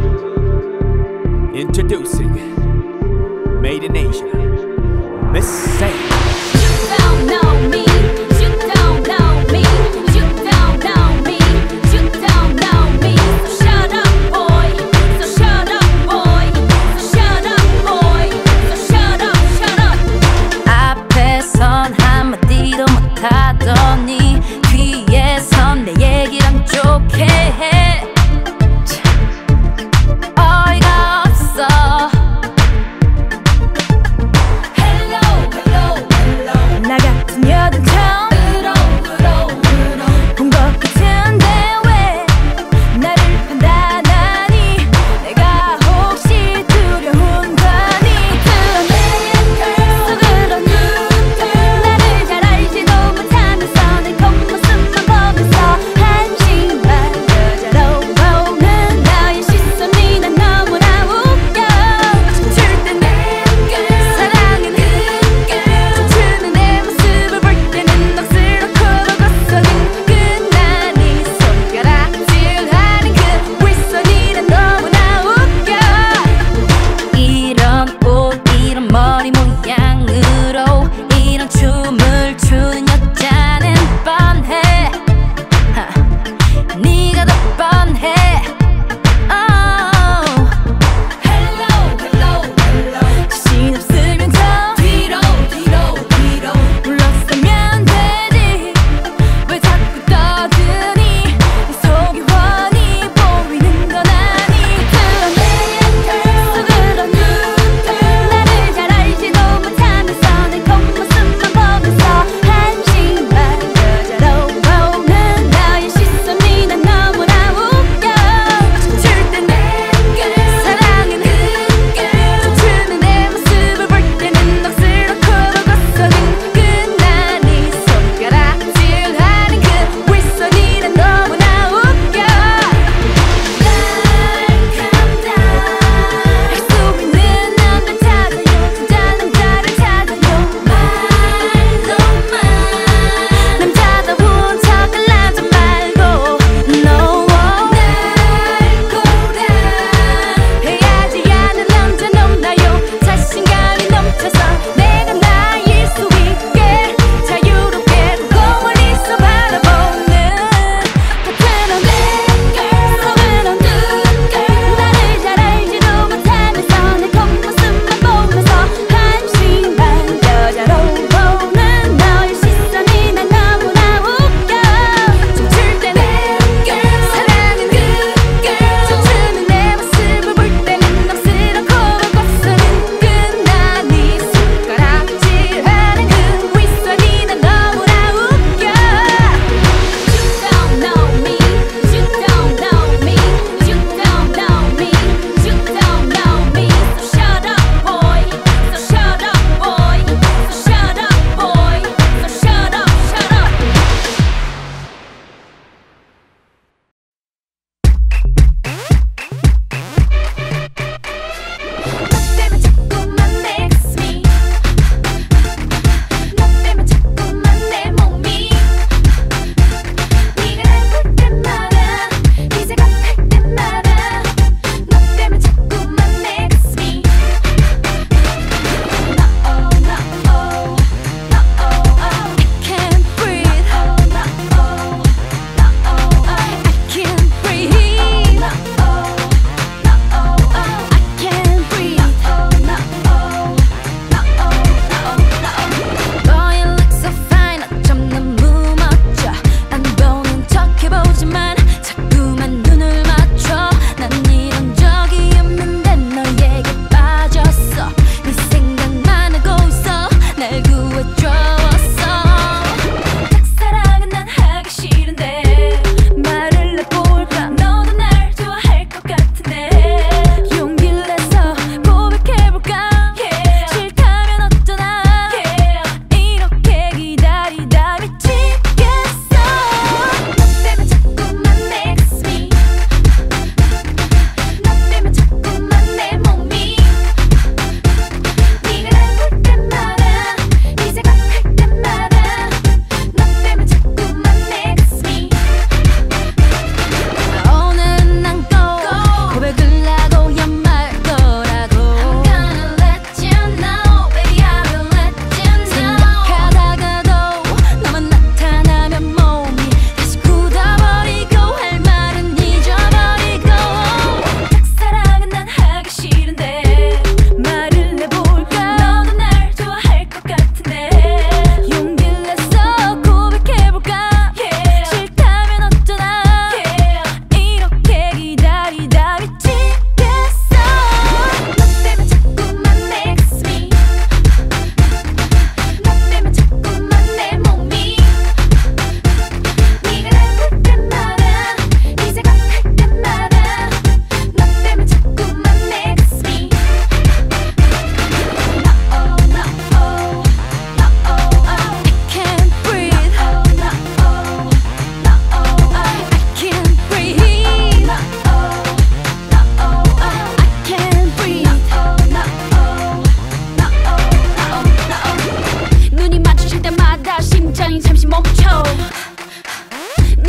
H: introducing Made in Asia, Miss Say.
B: You don't know me. You don't know me. You don't know me. You don't know me. So shut up, boy. So shut up, boy. So shut up, boy. So shut up, shut up.
E: 앞에선 한마디도 못하더니 뒤에선 내 얘기랑 좋게 해. 어이가 없어.
B: Hello, hello.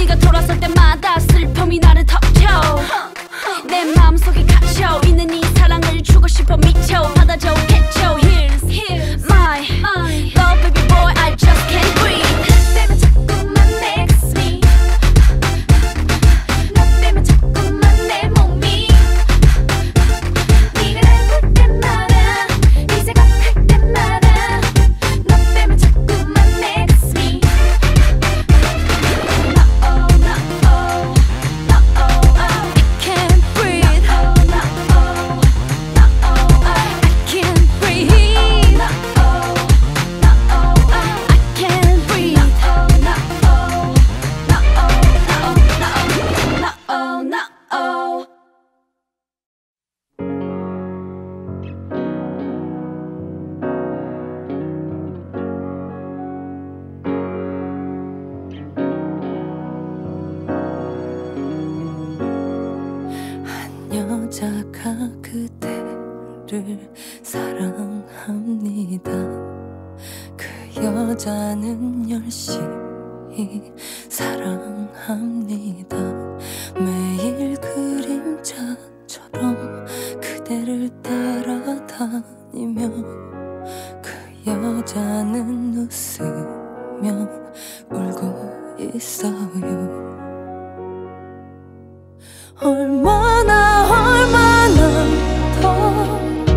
E: 네가 돌아설 때마다 슬픔이 나를 덮쳐. 내 마음속에 갇혀 있는 이 사랑을 주고 싶어 미쳐. 받아줘겠죠. Here's my love baby boy, I just can't breathe. 너 때문에 자꾸만 makes me, 너 때문에 자꾸만 내 몸이, 네가 날 볼 때마다 네 생각할 때마다 너 때문에 자꾸만 makes me. No, no, no, I can't breathe. No, no, no, I can't breathe. No, no, I can't breathe. No, no, no, no.
I: 한 여자가 그대를 사랑합니다. 그 여자는 열심히 사랑합니다. 매일 그림자처럼 그대를 따라다니며 그 여자는 웃으며 울고 있어요. 얼마나 더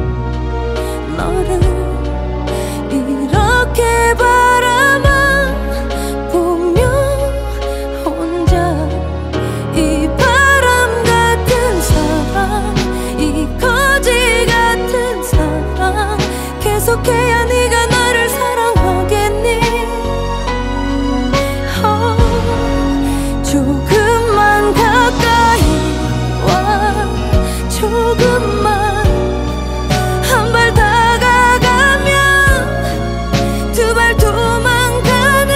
I: 너를 이렇게 바라만 보며 혼자 이 바람 같은 사랑, 이 거지 같은 사랑 계속해야 네가 나를 사랑하겠니? 조금만 가까이 와, 조금만 한 발 다가가면 두 발 도망가는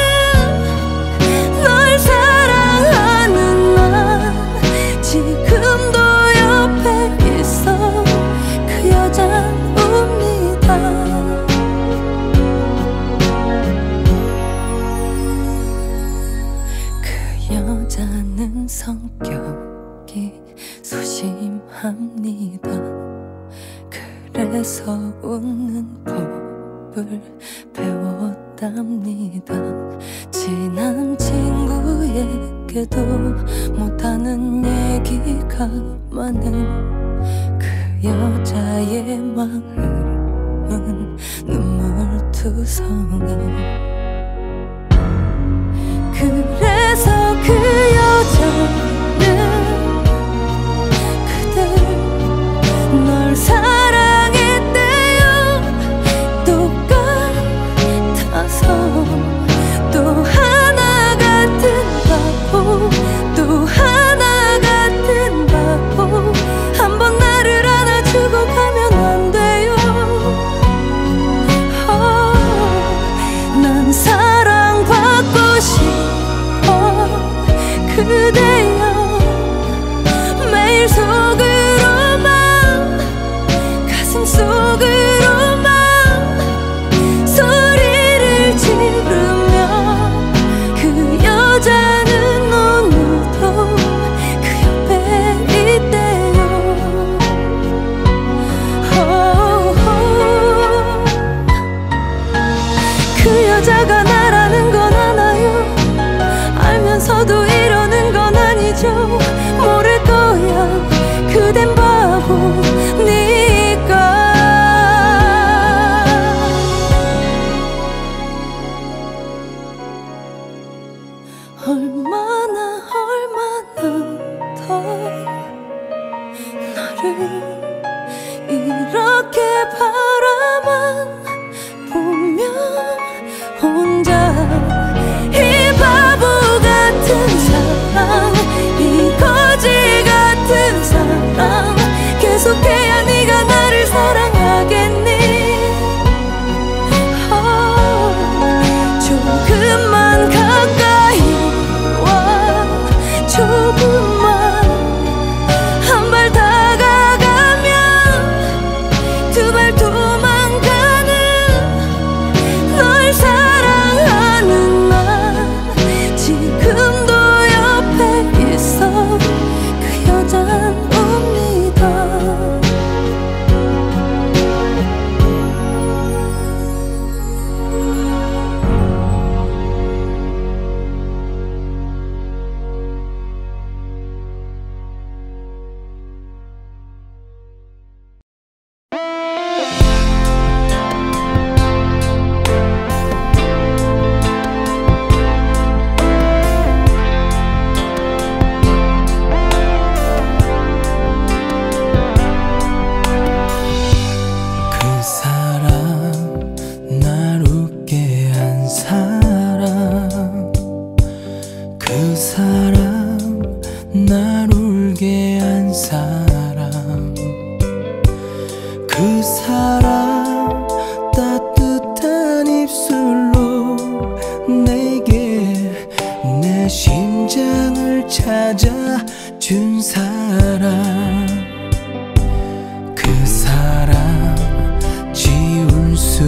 I: 널 사랑하는 난 지금도 옆에 있어. 그 여자는 웁니다. 그 여자는 성격이 소심합니다. 그래서 웃는 법을 배웠답니다. 친한 친구에게도 못하는 얘기가 많은 그 여자의 마음은 눈물투성이. 그래서 그 여자는 그대를 널 사랑했대요. 똑같아서 또 하나 같은 바보, 또 하나 같은 바보. 한번 나를 안아주고 가면 안 돼요. 난 사랑받고 싶어 그대여. 매일 속으로만, 가슴 속으로만 소리를 지르며 그 여자는 오늘도 그 옆에 있대요. 그 여자가 나라는 건 알아요. 알면서도 이러는 건 아니죠. 모를 거야 그댄 바보니까. 얼마나 더 나를 이렇게 바라만 보며 혼자 이 바보 같은 사랑, 이 거지 같은 사랑 계속해야 네가 나를 사랑하겠니? 조금만 가까이 와, 조금만 한 발 다가가면 두 발 도망가는 널 사랑하는 난 지금도 옆에
C: 세상을 찾아준 사람, 그 사람 지울 수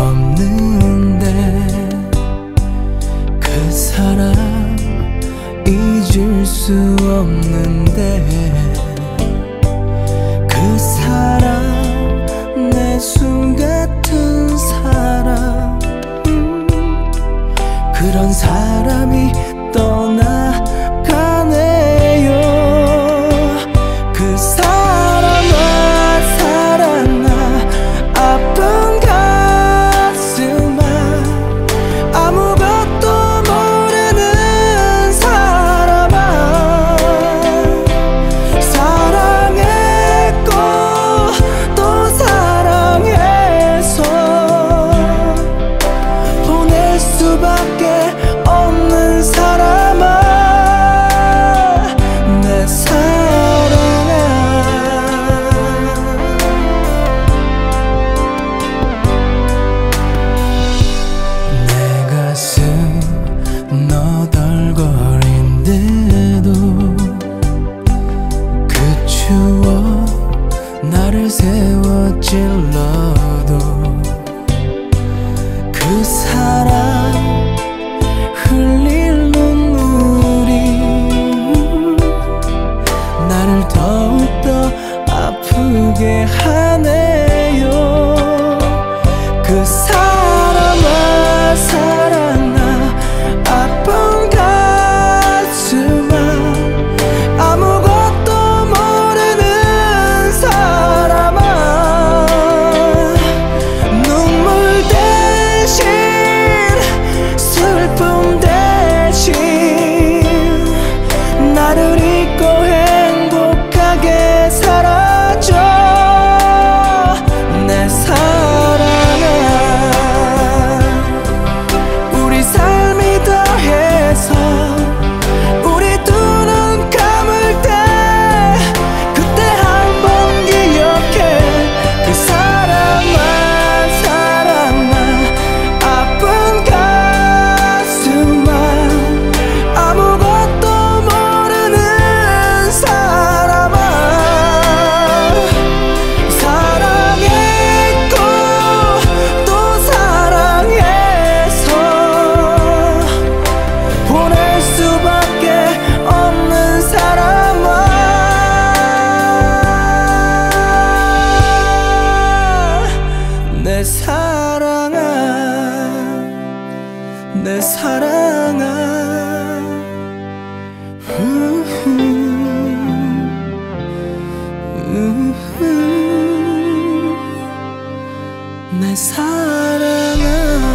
C: 없는데, 그 사람 잊을 수 없는데, 그 사람 내 숨 같은 사람, 그런 사람이 떠나가네요. 그 사람아 사랑아 아픈 가슴아 아무것도 모르는 사람아, 사랑했고 또 사랑해서 보낼 수밖에 없는 사람아, 내 사랑아. 내 가슴 너덜거린데도 그 추억 나를 세워 찔러도, 그 사랑 흘릴 눈물이 나를 더욱더 아프게 하네요. 그 사람아 사랑아 아픈 가슴아 아무것도 모르는 사람아, 눈물 대신 슬픔 대신 나를 잊고 행복하게 살아줘, 내 사랑아. 우리 삶이 더해서 우리 두 눈 감을 때 그때 한번 기억해. 그 사랑아 사랑아 아픈 가슴아 아무것도 모르는 사람아, 사랑했고 또 사랑해서 보낼 수밖에 없는 사람아, 내 사랑아, 내 사랑아. 내 사랑아.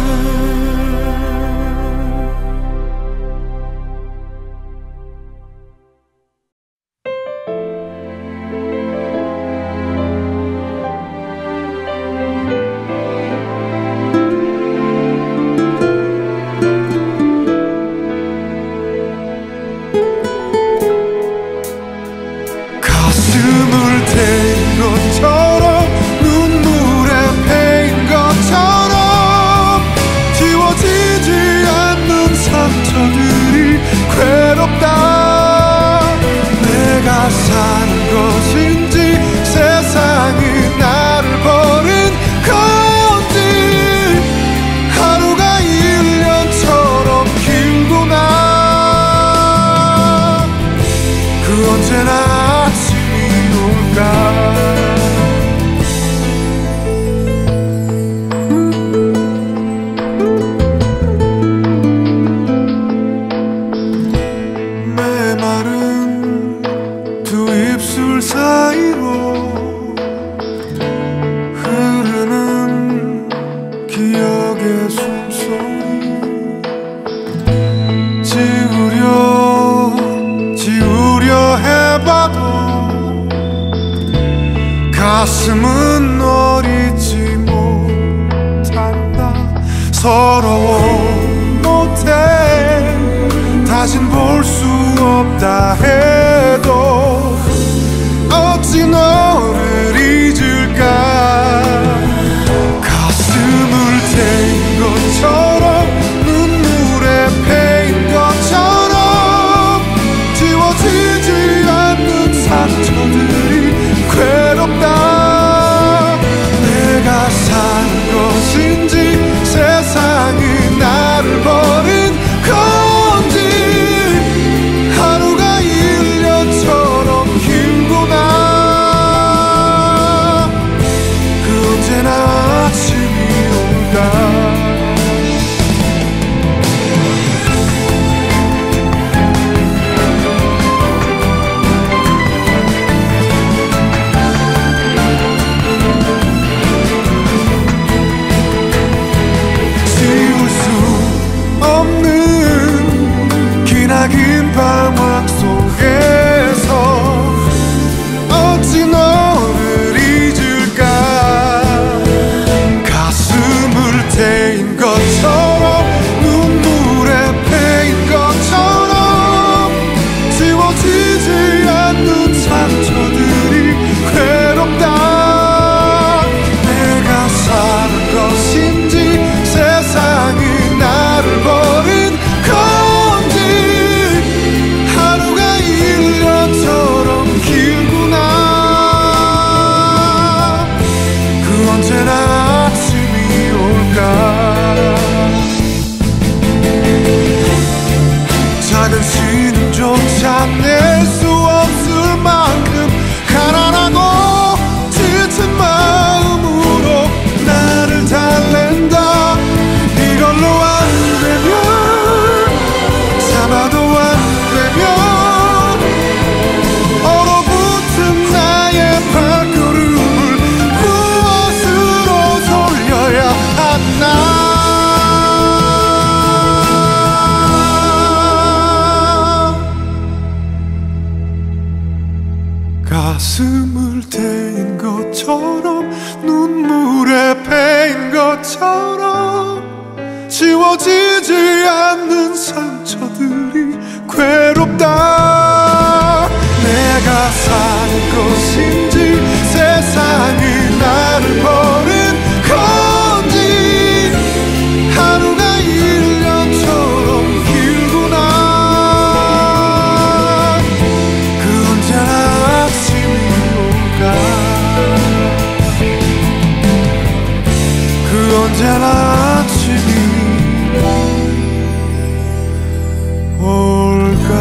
C: 가슴을 태인 것처럼 눈물에 패인 것처럼 지워지지 않는 상처들이 괴롭다. 내가 사는 것인지 세상이 나를 버린 건지 하루가 1년처럼 길구나. 그 언제나 아침이 올까. 메마른 두 입술 사이로 흐르는 기억의 숨소리 지우려 해봐도 가슴은 너리지 못한다. 서러워 못해 다신 볼 수 없다 해도 어찌 너를 잊을까. 가슴을 태인 것처럼 눈물에 패인 것처럼
J: 가슴을 대인 것처럼 눈물에 베인 것처럼 지워지지 않는 상처들이 괴롭다. 내가 사는 것인지 세상이 나를 버린 건지 하루가 1년처럼 길구나. 그 언제나 아침이 올까. 그 언제나 아침이 올까.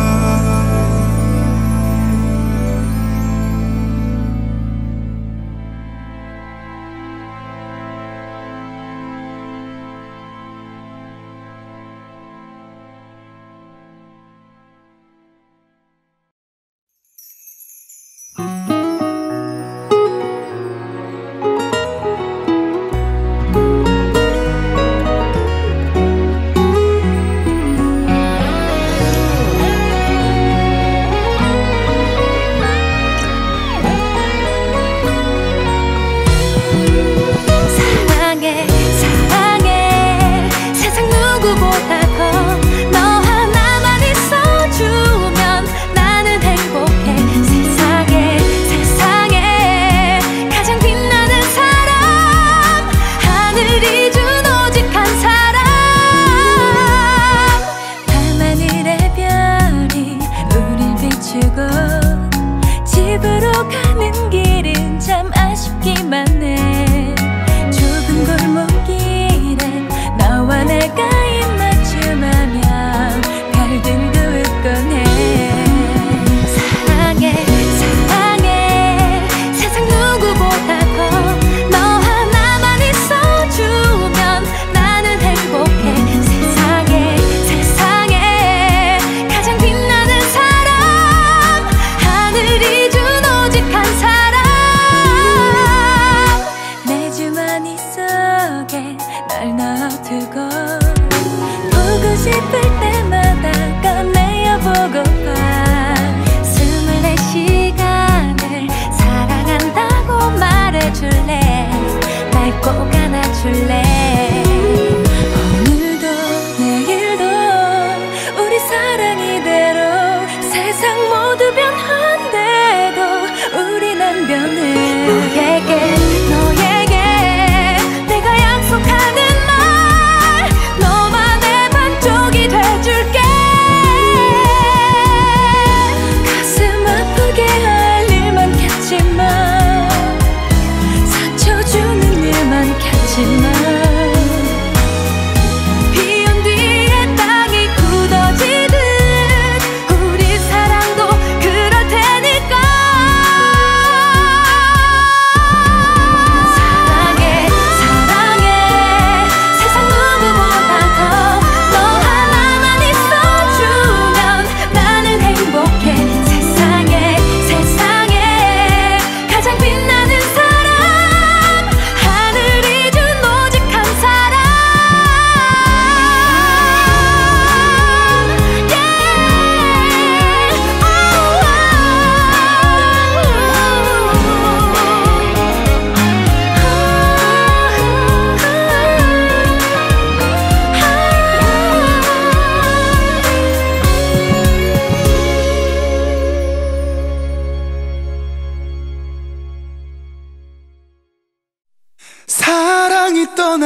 J: 사랑이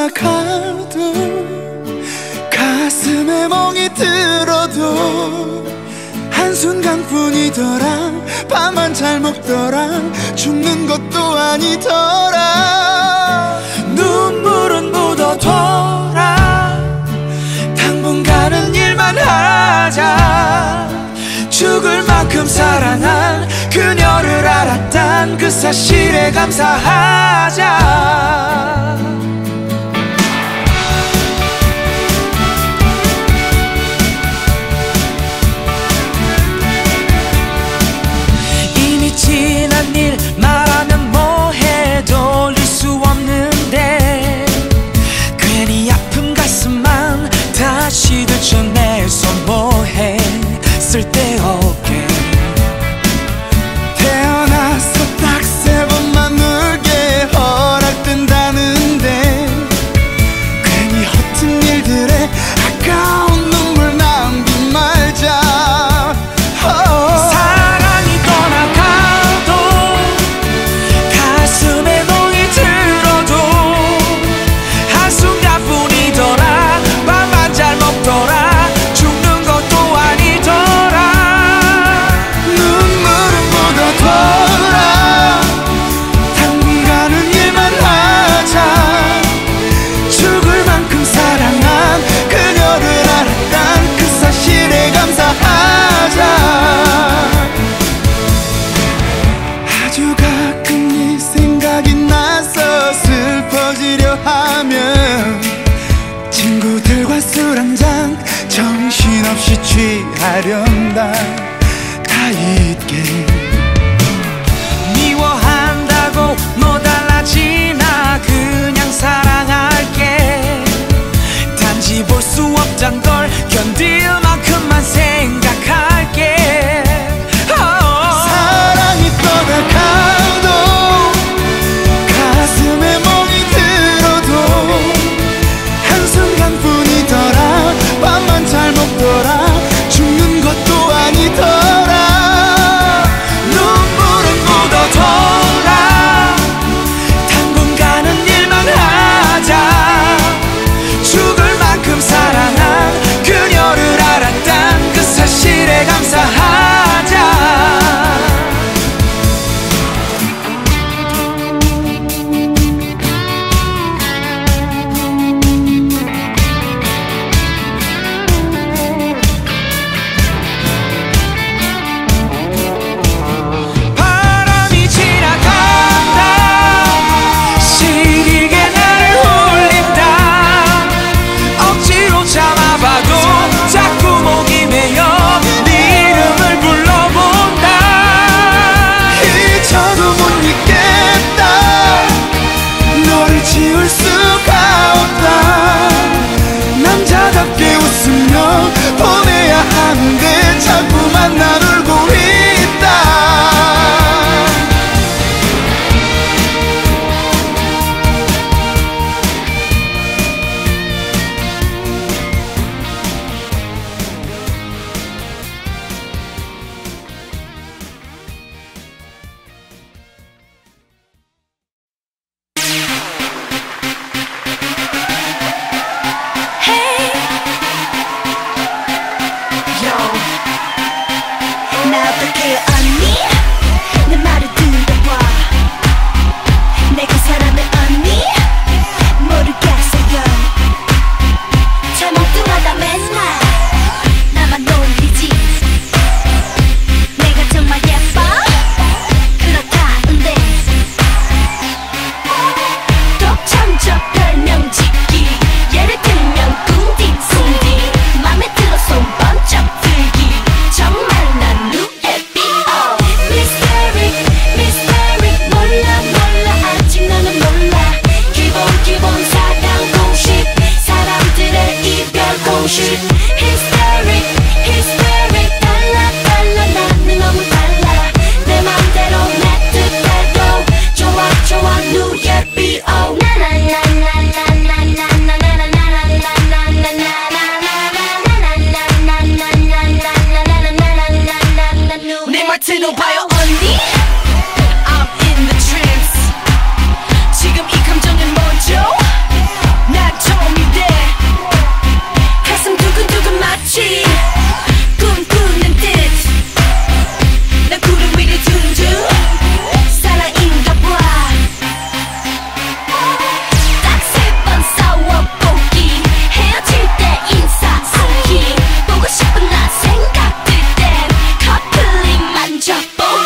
J: 떠나가도 가슴에 멍이 들어도 한순간뿐이더라. 밥만 잘 먹더라. 죽는 것도 아니더라. 눈물은 묻어둬라. 당분간은 일만 하자. 죽을 만큼 사랑한 그녀를 알았단 그 사실에 감사하자. 이미 지난 일 말하면 뭐해 돌릴 수 없는데 괜히 아픈 가슴만 다시 들춰내서 뭐해 쓸데없게 태어나
B: 나 어떡해 언니 내 말을 들어봐 내가 사람의 언니 모르겠어요 참 엉뚱하다 맨날 나만 놀리지 내가 정말 예뻐? 그렇다는데 독창적 별명 짓기 예를 들면 꿍디꿍디 맘에 들어 손 번쩍 들기 정말 난 루에비오 미스테리 몰라 아직 나는 몰라 기본 사랑 공식 사람들의 이별 공식 히스테리 달라 나는 너무 달라 내 맘대로 내 뜻대로 좋아 루에비오 내 말 들어봐요 언니 I'm in the trance 지금 이 감정은 뭐죠? 난 처음이 돼 가슴 두근두근 마치 꿈꾸는 듯 난 구름 위를 둥둥 사랑인가 봐 딱 세 번 싸워보기 헤어질 때 인사하기 보고 싶은 나 생각들 땐 커플링 만져보기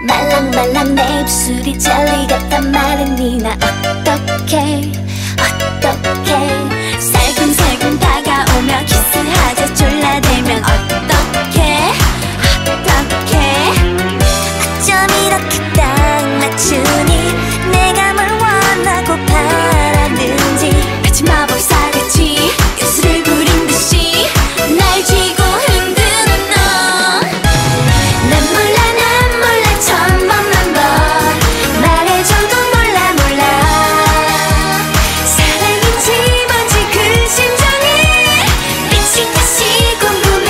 B: 말랑말랑 내 입술이 젤리 같단 말이니 나 어떡해 살금살금 다가오며 키스하자 졸라대면 어떡해 어쩜 이렇게 딱 맞추니 내가 뭘 원하고 바라는지 마치 마법사같이 예술을 부린 듯이 날 쥐고 흔드는 너 난 몰라 천번만 번 말해줘도 몰라 사랑인지 뭔지 그 심정이 미치듯이 궁금해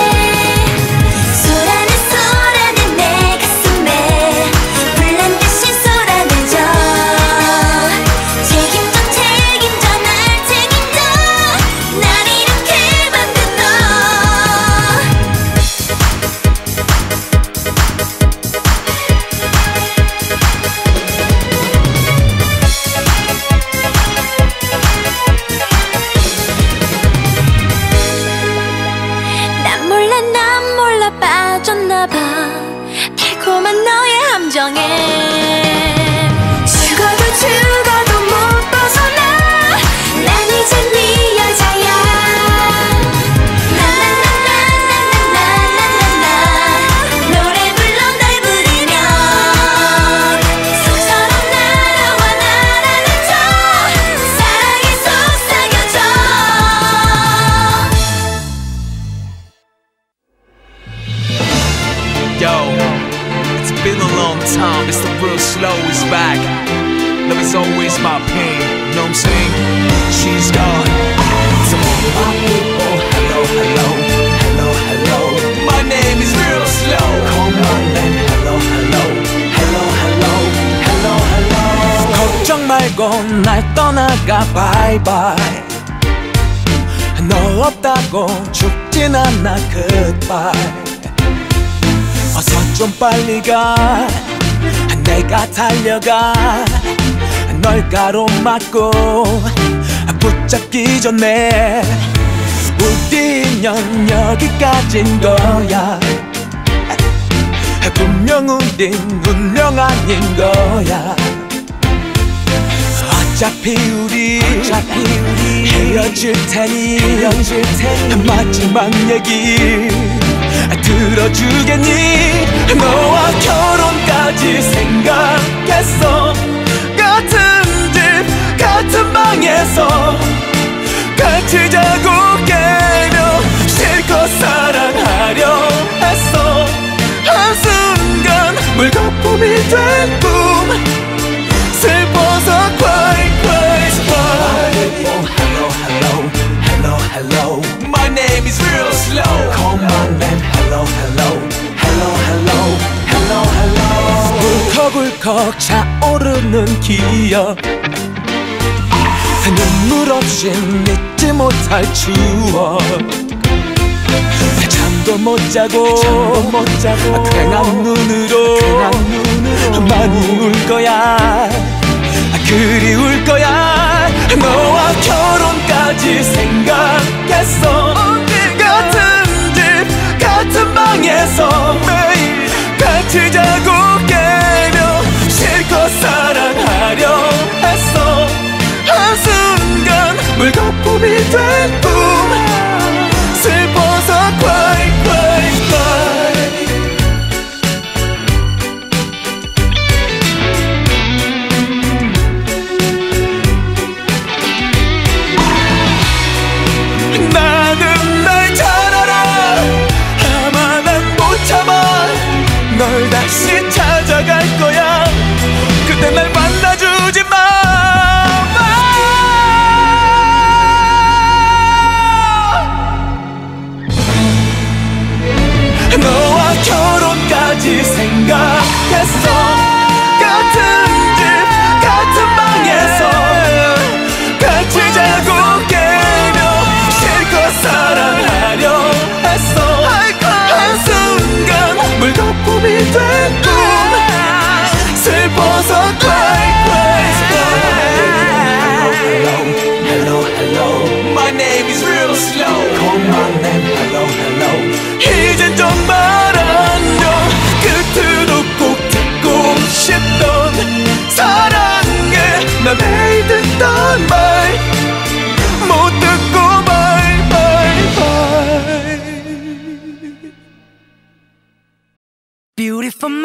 B: 쏟아내 내 가슴에 불난 듯이 쏟아내줘 책임져 날 책임져 날 이렇게 만든 너 난 몰라 빠졌나봐 달콤한 너의 함정에 죽어도 못 벗어나 난 이제 네 여자야 나나나나나나나나나 노래 불러 날 부르면 손처럼 날아와 날 안아줘 사랑에 속삭여줘
H: Yo, it's been a long time, it's the real slow is back. Love is always my pain, you know what I'm saying? She's gone. So my people, hello, hello, hello, hello. My name is real slow. Call my name, hello, hello, hello, hello, hello, hello. 걱정 말고 날 떠나가, bye bye. 너 없다고 죽진 않아, goodbye. 어서 좀 빨리 가 내가 달려가 널 가로막고 붙잡기 전에 우리 인연 여기까지인 거야 분명 우린 운명 아닌 거야 어차피 우리 헤어질 테니 마지막 얘기 들어주겠니 너와 결혼까지 생각했어 같은 집 같은 방에서 같이 자고 깨며 실컷 사랑하려 했어 한순간 물거품이 된 꿈 슬퍼서 cry Hello hello hello hello My name is real slow Call my name hello hello hello hello hello hello 울컥울컥 차오르는 기억 눈물 없이 잊지 못할 추억 잠도 못 자고 퀭한 눈으로 많이 울 거야 그리울 거야 너와 결혼까지 생각했어 같은 집 같은 방에서 매일 같이 자고 깨며 실컷 사랑하려 했어 한순간 물거품이 된 꿈 슬퍼서 cry 나는 날 잘 알아 아마 난 못 참아 널 다시 찾아갈 거야 그때 날 만나주지 마 너와 결혼까지 생각했어 같은 집 같은 방에서 같이 자고 깨며 실컷 사랑하려 했어 한순간 물거품이 된 꿈 슬퍼서 cry Hello hello My name is real slow Call my name hello hello 이젠 정말 안녕 끝으로 꼭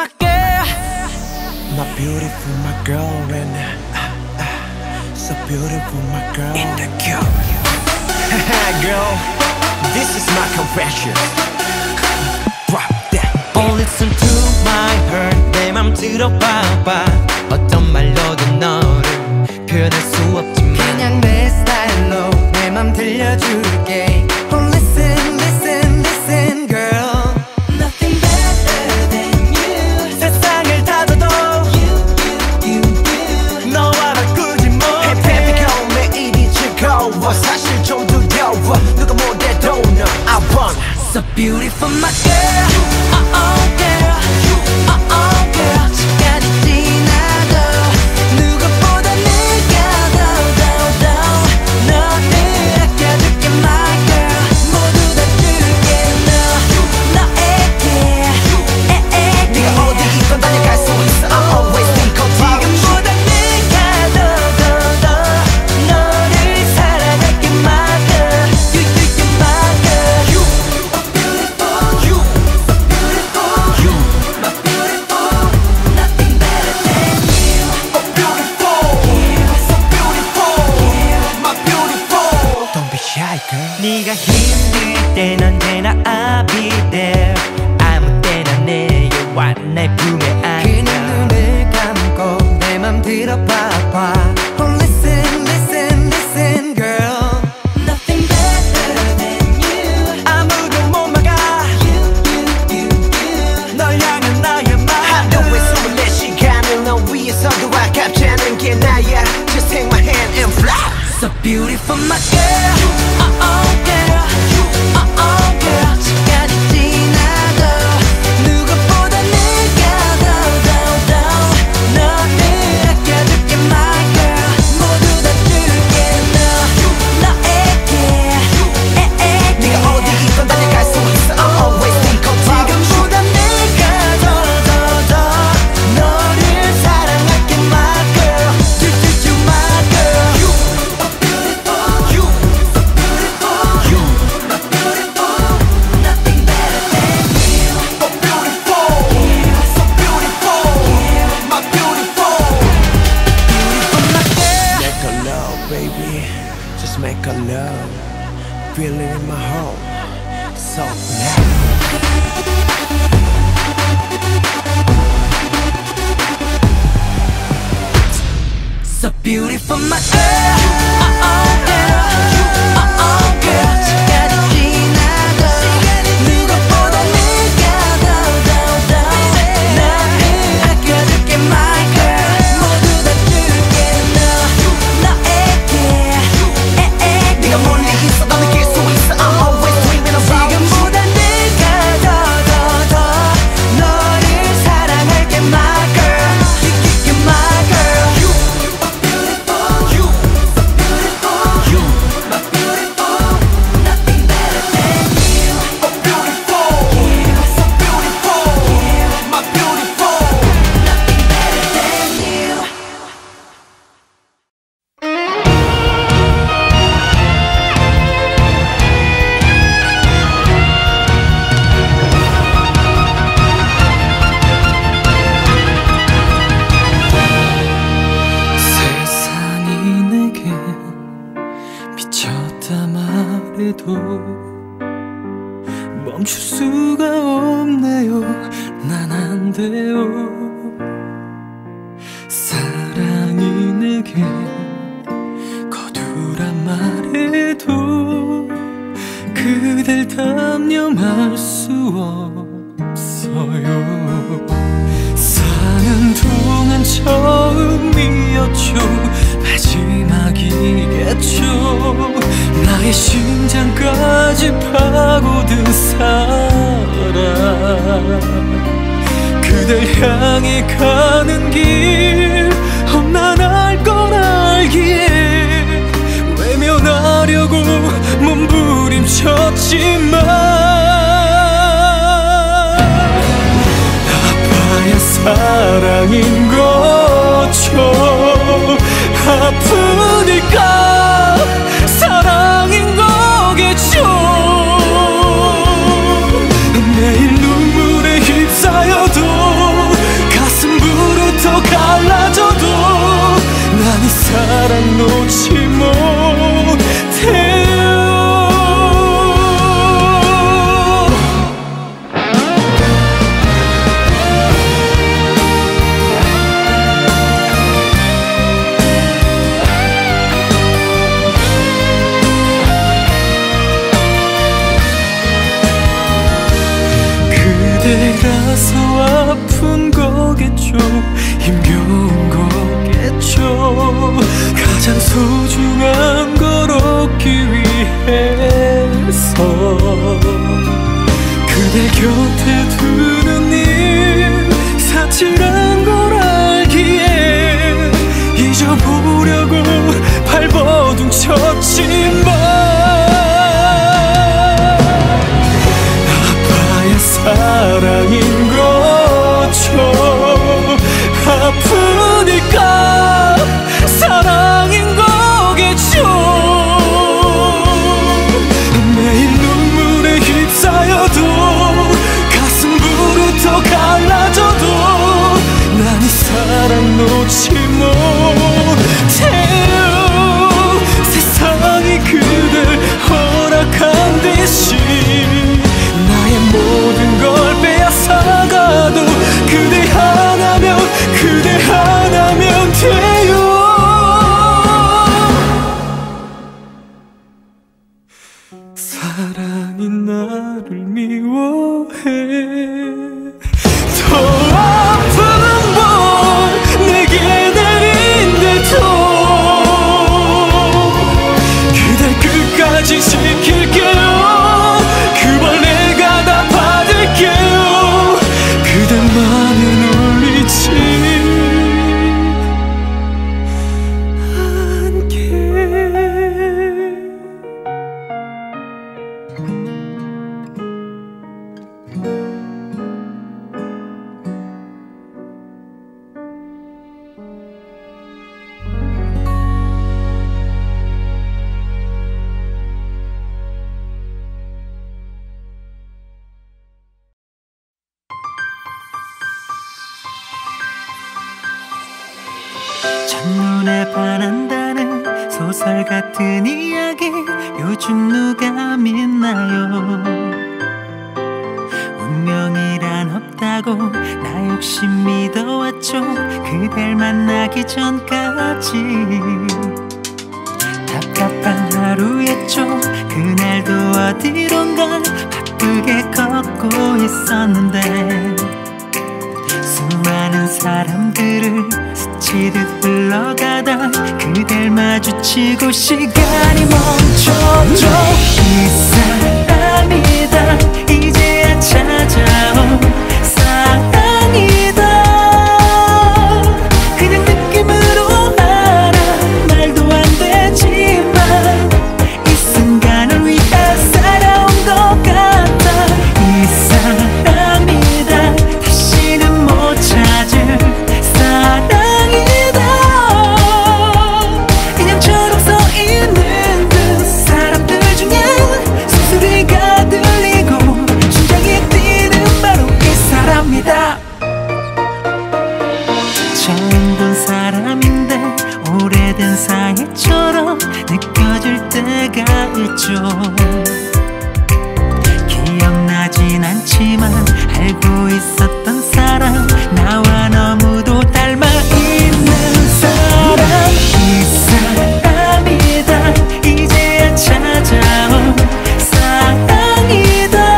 C: my girl, my beautiful my girl, and so beautiful my girl. In the cube, girl, this is my confession. Drop that.
G: Oh, listen to my heart. 내 맘 들어봐봐. 어떤 말로도 너를 표현할 수 없지만
C: 그냥 내 스타일로 내 맘 들려줄게. Oh, listen, listen, listen, girl. Nothing better than you. 세상을 닫아도 you. 너와 바꾸지 못해. Hey baby girl, 매일이 즐거워. 사실 좀 두려워. 누가 못해도 너 I want. So beautiful my girl. Oh girl. Oh girl. 시간이 지나도 누구보다 내가 더 너를 아껴줄게 my girl. 모두 다 줄게 너에게. 네가 어디 있건 달려갈 수 있어. I'm always think of you. 지금보다 내가 더 너를 사랑할게 my girl. You my girl. You 네가 힘들 땐 언제나 I'll be there. 아무 때나 내려와 내 품에 안겨. 그냥 눈을 감고 내 맘 들어봐봐. Oh listen, listen, listen girl. Nothing better than you. 아무도 못 막아. You. 널 향한 나의 말. 하루에 24시간을 너 위해서 아깝지 않은 게 나야. Just take my hand and fly. So beautiful my girl. Oh girl. Oh girl. 시간이 지나도 누구보다 내가 더 너를 아껴줄게 my girl. 모두 다 줄게 너에게. 네가 어디 있건 달려갈 수 있어. I'm always think of you. 지금보다 내가 더 너를 사랑할게 my girl. You my girl. Make a love, feel it in my heart, so now. So beautiful my girl. Oh girl. Oh girl. 시간이 지나도 누구보다 내가 더 너를 아껴줄게 my girl. 모두 다 줄게 너에게. 네가 멀리 있어 너 느낄 수 있어. I'm always dreaming about you. 지금보다 내가 더 너를 사랑할게 my girl. You my girl. You my beautiful. Nothing better than you. Oh beautiful. So beautiful. My beautiful. Nothing better than you.
G: 세상이 내게 미쳤다 말해도 멈출 수가 없네요. 난 안 돼요. 사랑이 내게 거두란 말해도 그댈 담념할 수 없어요. 사는 동안 처음이었죠. 마지막이겠죠. 나의 심장까지 파고든 사랑. 그댈 향해 가는 길 험난할 걸 알기에 외면하려고 몸부림쳤지만 아파야 사랑인 거죠. 아프니까 사랑인 거겠죠. 매일 눈물에 휩싸여도 잊지 못해요. 세상이 그댈 허락한 듯이 나의 모든 걸 빼앗아가도 그대 하나면 돼요. 사랑이 나를 미워해. 더 아픈 건 내게 내린데도 그댈 끝까지 지킬게요. 그 벌 내가 다 받을게요. 그대만은 울리지 않게.
K: 첫눈에 반한다는 소설 같은 이야기 요즘 누가 믿나요? 운명이란 없다고 나 역시 믿어왔죠. 그댈 만나기 전까지 답답한 하루였죠. 그날도 어디론가 바쁘게 걷고 있었는데 수많은 사람들을 스치듯 흘러가다 그댈 마주치고 시간이 멈췄죠. 이 사람이다 이제야 찾아온 사랑이다. 그냥 느낌으로 알아. 말도 안 되지만 이 순간을 위해 살아온 것 같아. 이 사람이다 다시는 못 찾을 사랑이다. 인형처럼 서 있는 그 사람들 중에 숨소리가 들리고 심장이 뛰는 바로 이 사람이다. 처음 본 사람인데 오래된 사이처럼 느껴질 때가 있죠. 기억나진 않지만 알고 있었던 사람, 나와 너무도 닮아 있는 사람. 이 사람이다 이제야 찾아온 사랑이다.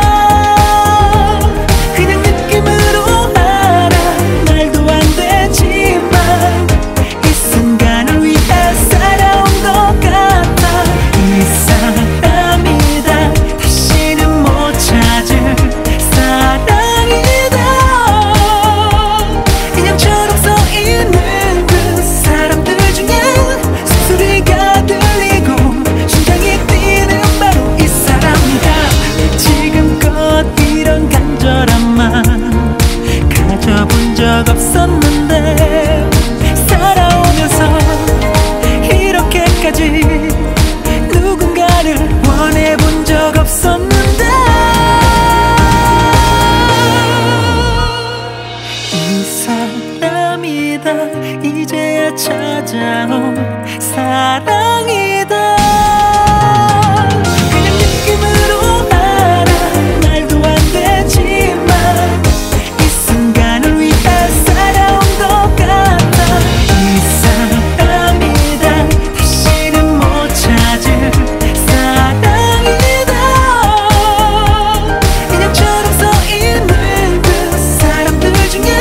K: 그냥 느낌으로 알아. 말도 안 되지만 이 순간을 위해 살아온 것 같아. 이 사람이다 다시는 못 찾을 사랑이다. 인형처럼 서 있는 그 사람들 중에 숨소리가 들리고 심장이 뛰는 바로 이 사람이다. 지금껏 이런 간절한 맘 가져본 적 없었는데 살아오면서 이렇게까지 누군가를 원해본 적 없었는데 이 사람이다 이제야 찾아온 사랑이다. 그냥 느낌으로 알아. 말도 안 되지만 이 순간을 위해 살아온 것 같아. 이 사람이다 다시는 못 찾을 사랑이다. 인형처럼 서 있는 그 사람들 중에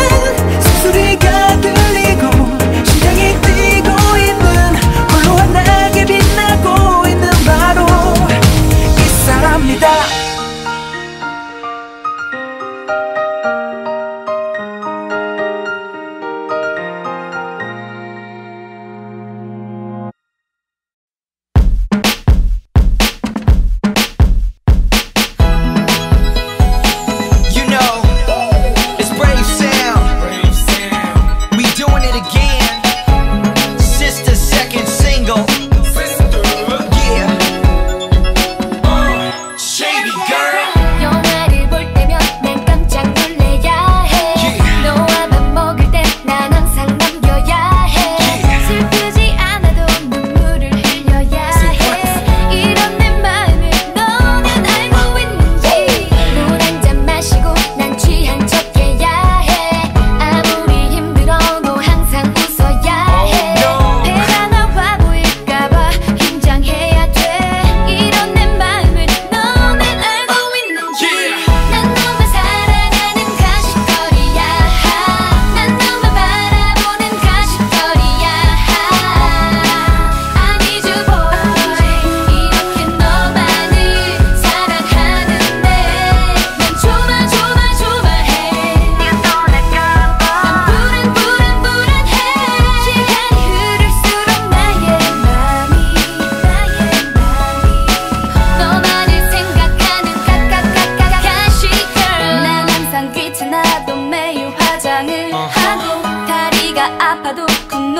K: 숨소리가 들리고 심장이 뛰고 있는 홀로 환하게 빛나는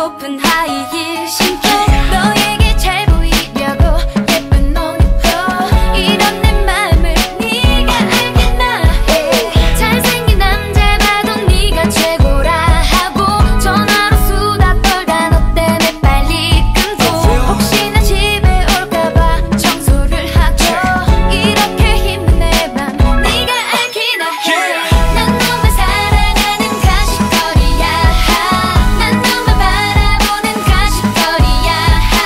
E: 높은 하이힐 신고 너에게 잘 보이려고 예쁜 옷 입고 이런 내 맘을 네가 알겠나 해. 잘생긴 남자 봐도 네가 최고라 하고 전화로 수다 떨다 너 때문에 빨리 끊고 혹시나 집에 올까봐 청소를 하고 이렇게 힘든 내 맘 네가 알기나 해. 난 너만 사랑하는 가십거리야. 난 너만 바라보는 가십거리야.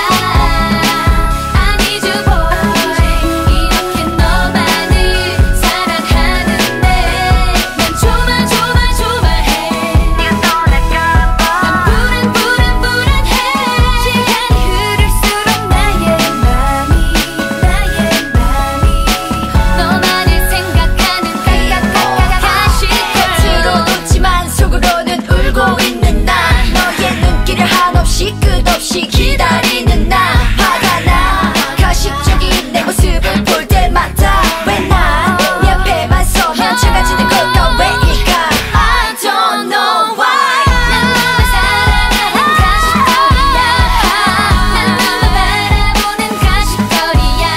E: I need you boy. 이렇게 너만을 사랑하는데 난 조마조마조마해. 네가 떠날까봐 난 불안해. 시간이 흐를수록 나의 맘이 너만을 생각하는 가시걸 겉으로 웃지만 속으로는 울고 있는 나. 너의 눈길을 한없이 끝없이 기다리는 나. 화가 나 가식적인 내 모습을 볼 때마다 왜 난 네 앞에만 서면 작아지는 걸까 왜일까. I don't know why. 난 너만 사랑하는 가식거리야. 난 너만 바라보는 가식거리야.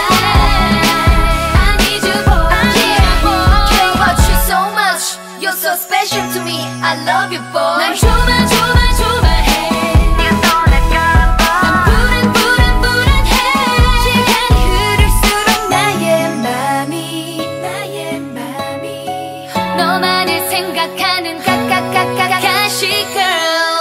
E: I need you boy. Care about you so much. You're so special to me. I love you boy. 난 조마조마조마해. 네가 떠날까봐 난 불안해. 시간이 흐를수록 나의 맘이 너만을 생각하는 가시걸.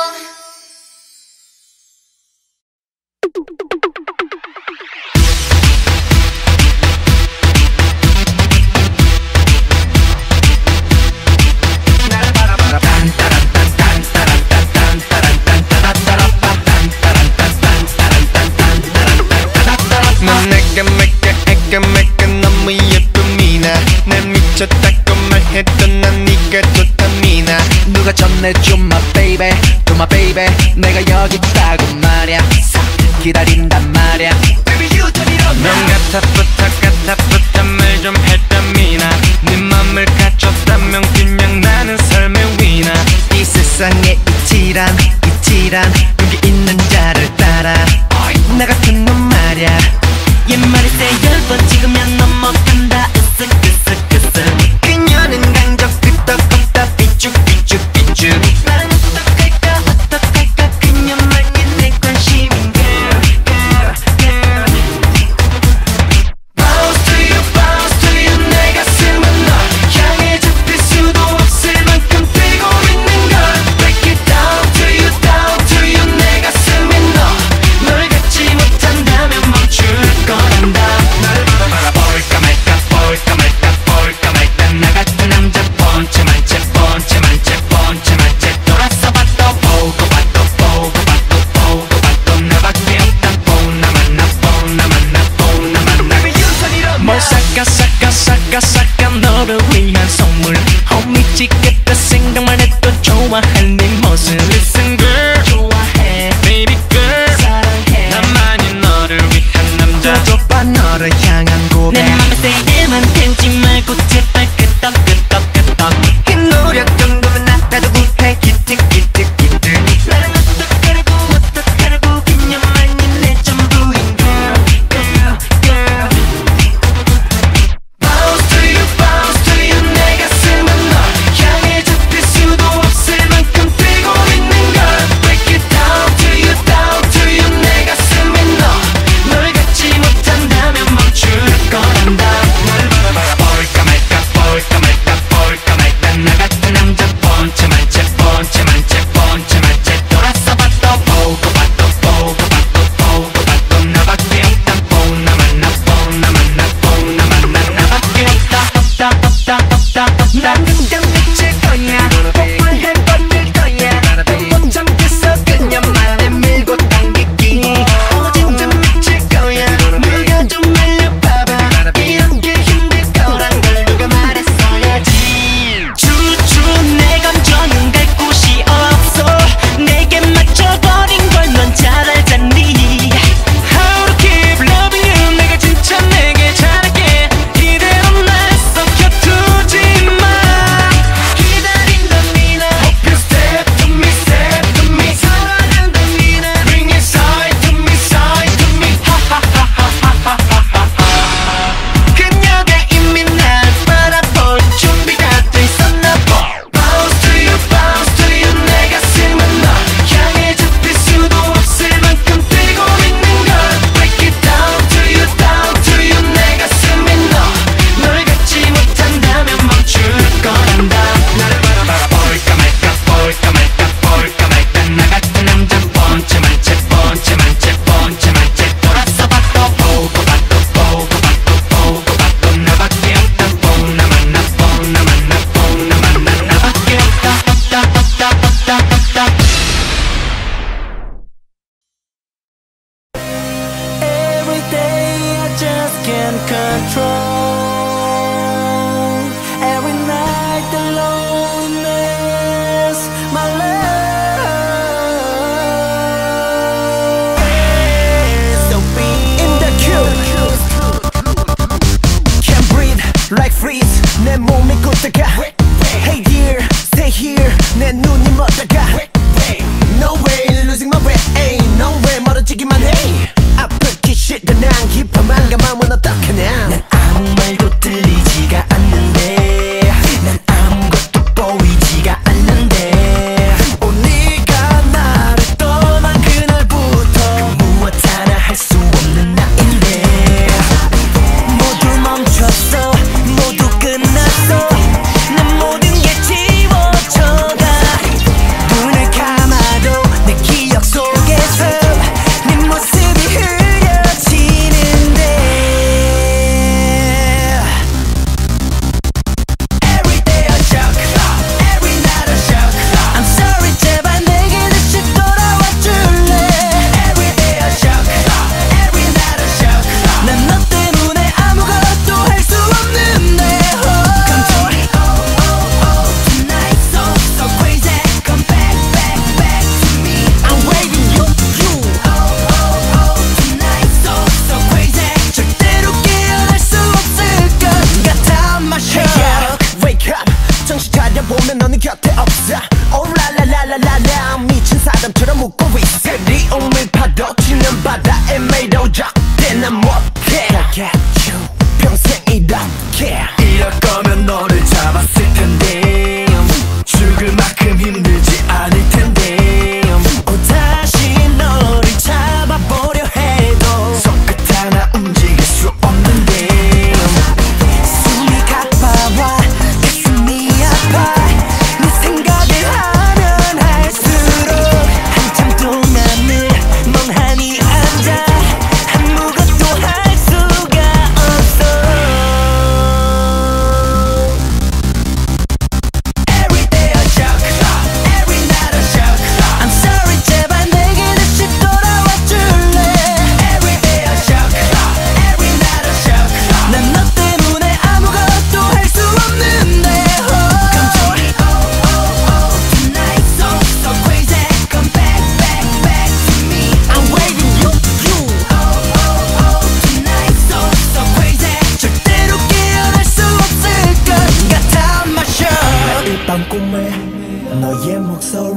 G: 넌 내게 맥게 너무 예쁜 미나. 난 미쳤다고 말했던 난 네가 좋다 미나.
C: 누가 전해줘 my baby to my baby 내가 여기 있다고 말야 기다린단 말야.
G: 넌 같아부터 말 좀 했던 미나. 네 맘을 갖췄다면 그냥 나는 삶의 위나.
C: 이 세상에 이치란 여기 있는 자를 따라 나 같은 놈 말야.
G: 옛말에 세 10번 찍으면 넘어간다 으쓱.
C: 그녀는 강적 끄떡없다 삐죽
G: 나는 어떡할까 그녀만이 내 관심인 girl.
C: Bounce to you 내 가슴은 널 향해 잡힐 수도 없을 만큼 뛰고 있는 걸. Break it down to you 내 가슴이 널 갖지 못한다면 멈출 거란다.
G: 볼까 말까 나 같은 남자 번째만 채 돌아서 봐도 보고 봐도 나밖에 없단 보나만 뭘 싹가 너를 위한 선물. 미치겠다 생각만 해도 좋아할 네 모습. Listen girl 좋아해 baby girl 사랑해. 나만이 너를 위한 남자.
C: 줘봐 너를 향한 고백.
G: 내 맘에 세게만 태우지 말고 제발 끄떡.
C: 이 노력 정도면 나도 구해 기특.
G: 나는 어떡하라고 그녀만이 내 전부인 girl.
C: Bounce to you 내 가슴은 널 향해 잡힐 수도 없을 만큼 뛰고 있는 걸. Break it down to you 내 가슴이 널 갖지 못한다면 멈출 거란다.
G: 볼까 말까 나 같은 남자 번째만 채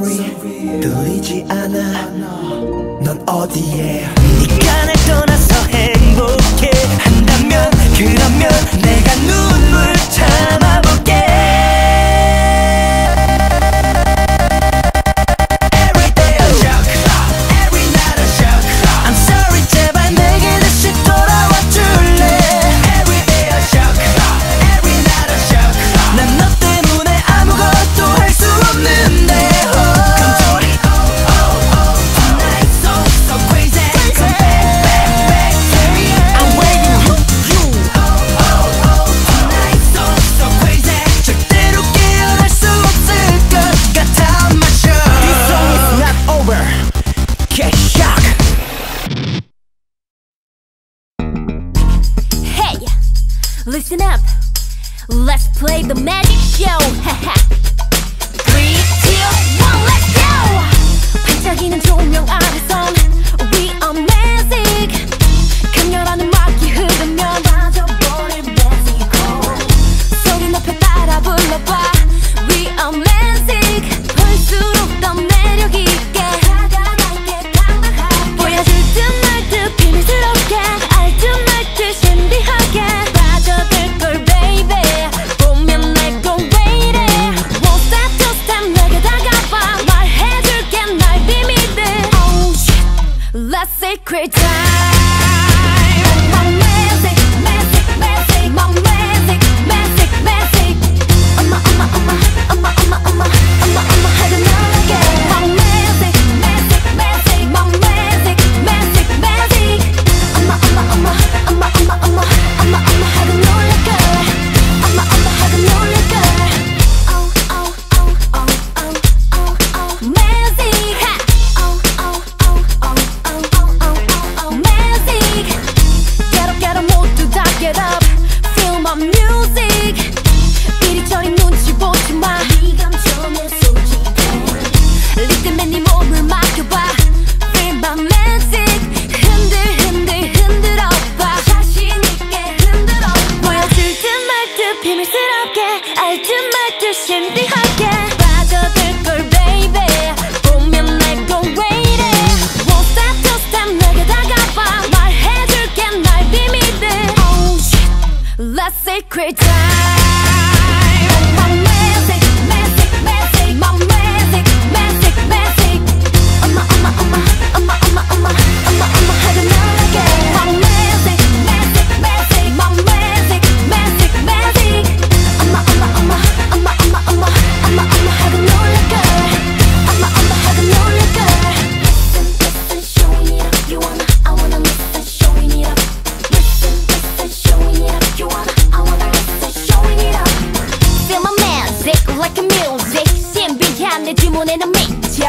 C: real 들리지 않아 넌 어디에
G: 네가 날 떠나서 행복해 한다면 그러면 내가 눈물 참아볼게 Every day a shock Every night a shock I'm sorry 제발 내게 다시 돌아와 줄래 Every day a shock Every night a shock 난 너 때문에 아무것도 할 수 없는데
E: Listen up, let's play the magic show. 3, 2, 1, let's go. 반짝이는 조명 아래선 we are magic. 강렬한 음악이 흐르면 빠져버릴 magical. 소리 높여 따라 불러봐. We are magic. 볼수록 더 매력 있게 다가갈게 당당하게. 보여줄 듯 말 듯 비밀스럽게 알 듯 말 듯 신비하게. 빠져들걸 baby 보면 날 꼭 왜 이래 One step two step 내게 다가와 말해줄게 날 비밀들 Oh shit Let's secret time My magic magic magic My magic magic magic 엄마 엄마 엄마 엄마 엄마 엄마 엄마 엄마 하고 놀라게 My magic magic magic My magic magic magic 엄마 엄마 엄마 엄마 엄마 엄마 엄마 엄마 하고 놀랄걸 엄마 엄마 하고 놀랄걸 Oh oh oh oh oh oh oh magic Oh oh oh oh oh oh oh magic Get up 모두 다 get up Feel my music 이리저리 눈치 보지 마 네 감정에 솔직해 리듬에 네 몸을 맡겨봐 Feel my magic 흔들 흔들 흔들어봐 자신 있게 흔들어 보여줄 듯 말 듯 비밀스럽게 알 듯 말 듯 신비하게 빠져들걸 baby 보면 날 꼭 왜 이래 One step two step 내게 다가와 말해줄게 날 비밀들 Oh shit Let's secret time My magic magic magic My magic magic magic 엄마 엄마 엄마 엄마 엄마 엄마 엄마 엄마 하고 놀라게 My magic magic magic My magic magic magic 엄마 엄마 엄마 엄마 엄마 엄마 엄마 엄마 하고 놀랄걸 엄마 엄마 하고 놀랄걸 Listen showing it up you wanna I wanna listen showing it up Listen showing it up you wanna I wanna listen showing it up Feel my magic like a music 신비한 내 주문에는 미쳐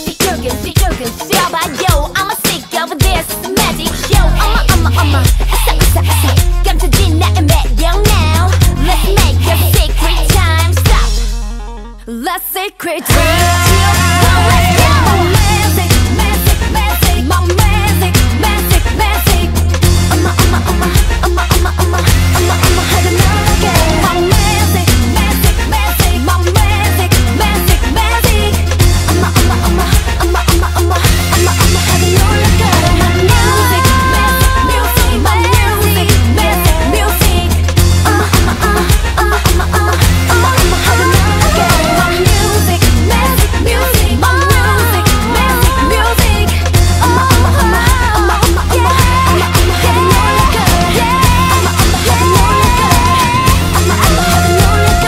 E: 조금씩 펴봐요 I'm a sick of this magic show 엄마 엄마 엄마 아싸 감춰진 나의 매력 now Let's make a secret time stop Let's secret time 3, 2, 1 let's go Magic magic magic My magic magic magic 엄마 엄마 엄마 엄마 엄마 엄마 엄마 엄마 하고 놀라게 My magic magic magic My magic magic magic 엄마 엄마 엄마 엄마 엄마 엄마 엄마 엄마 하고 놀랄걸 My music magic music My music magic music 엄마 엄마 엄마 엄마 엄마 엄마 엄마 엄마 하고 놀랄게 My music magic music My music magic music 엄마 엄마 엄마 엄마 엄마 엄마 엄마 엄마 하고 놀랄걸 엄마 엄마 하고 놀랄걸 엄마 엄마 하고 놀랄걸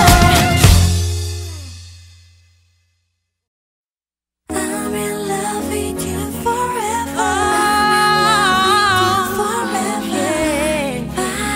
E: I'm in love with you forever. I'm in love with you forever.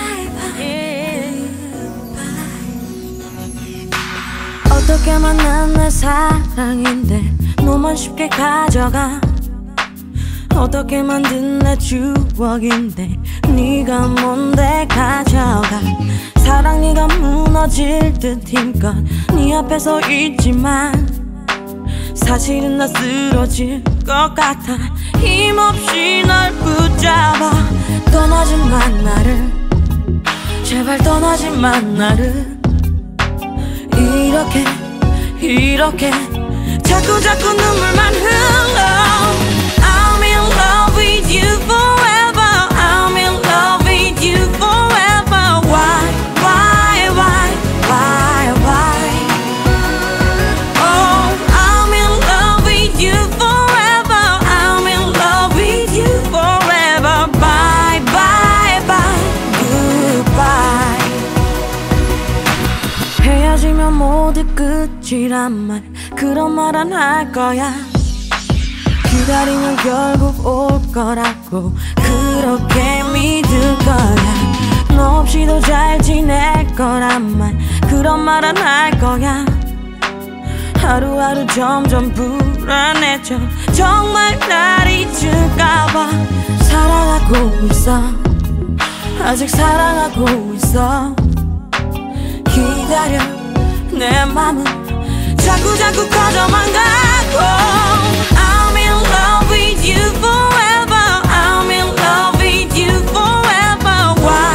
E: Bye bye.
I: 어떻게 만난 내 사랑인데 너만 쉽게 가져가 어떻게 만든 내 추억인데 네가 뭔데 가져가 사랑 네가 무너질 듯 힘껏 네 앞에서 있지만 사실은 나 쓰러질 것 같아 힘없이 널 붙잡아 떠나지만 나를 제발 떠나지만 나를 이렇게 자꾸 눈물만 흘러. I'm in love with you forever. I'm in love with you forever. Why? Oh, I'm in love with you forever. I'm in love with you forever. Bye, goodbye. 헤어지면 모두 끝이란 말, 그런 말 안 할 거야. 기다리면 결국 올 거라고 그렇게 믿을 거야. 너 없이도 잘 지낼 거란 말, 그런 말 안 할 거야. 하루하루 점점 불안해져. 정말 날 잊을까봐. 사랑하고 있어, 아직 사랑하고 있어. 기다려, 내 맘은 자꾸 커져만 가고. I'm in love with you forever. I'm in love with you forever. Why?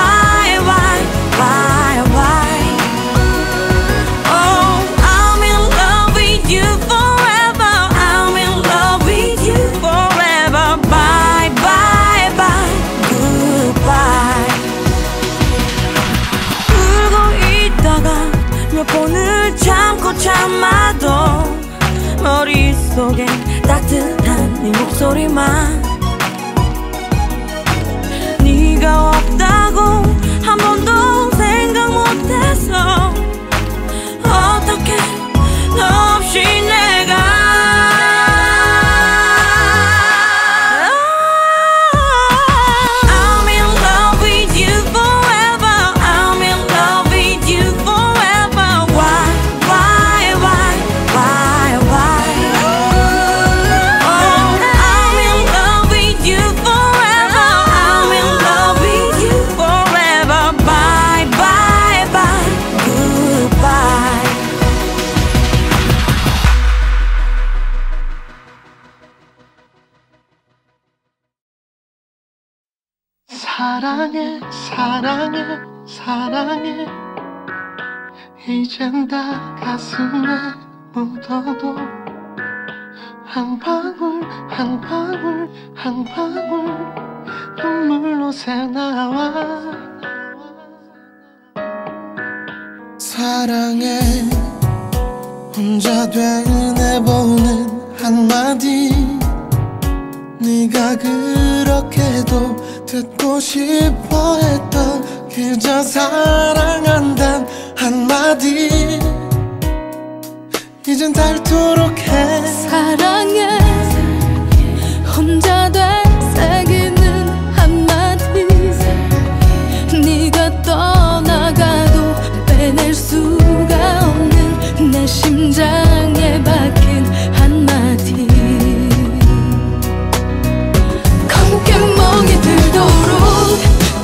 I: Oh, I'm in love with you forever. I'm in love with you forever. Bye, goodbye. 울고 있다가 몇 번을 참아도 머릿속에 따뜻한 네 목소리만. 네가 없다고 한 번도 생각 못했어. 어떻게 너 없이 내가. I'm in love with you forever. I'm in love with you forever. Why? Oh, I'm in love with you forever. I'm in love with you forever. Bye, goodbye.
J: 사랑해 사랑해 사랑해 이젠 다 가슴에 묻어도 한 방울 한 방울 한 방울 눈물로 새나와. 사랑해 혼자 되뇌보는 한마디. 네가 그렇게도 듣고 싶어 했던 그저 사랑한단 한마디. 이젠 닳도록 해.
E: 사랑해 혼자 되새기는 한마디. 네가 떠나가도 빼낼 수가 없는 내 심장에 박힌 한마디. 검게 멍이 들도록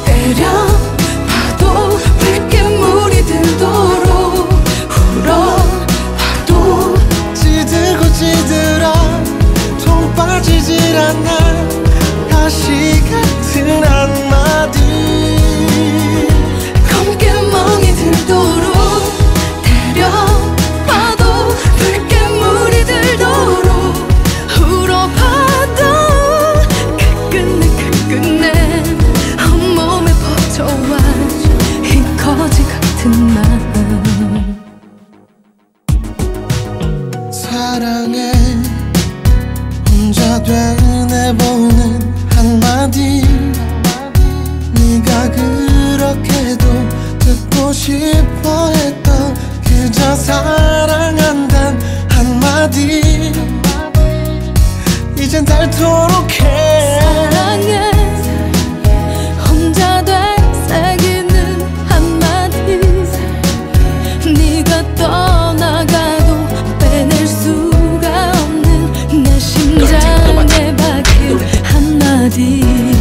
E: 때려봐도 붉게 물이 들도록 울어봐도
J: 찌들고 찌들어 통 빠지질 않아 다시 같은 한마디.
E: 검게 멍이 들도록 때려봐도 붉게 물이 들도록 울어봐도 그 끝내 온몸에 퍼져와 이 거지 같은 마음.
J: 사랑해 혼자 되뇌보는 한마디. 네가 그렇게도 듣고 싶어 했던 그저 사랑한단 한마디. 이젠 닳도록 해.
E: 사랑해 혼자 되새기는 한마디. 네가 떠나가도 빼낼 수가 없는 내 심장에 박힌 한마디.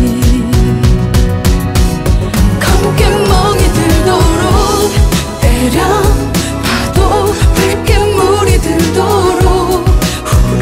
E: 검게 멍이 들도록 때려봐도 붉게 물이 들도록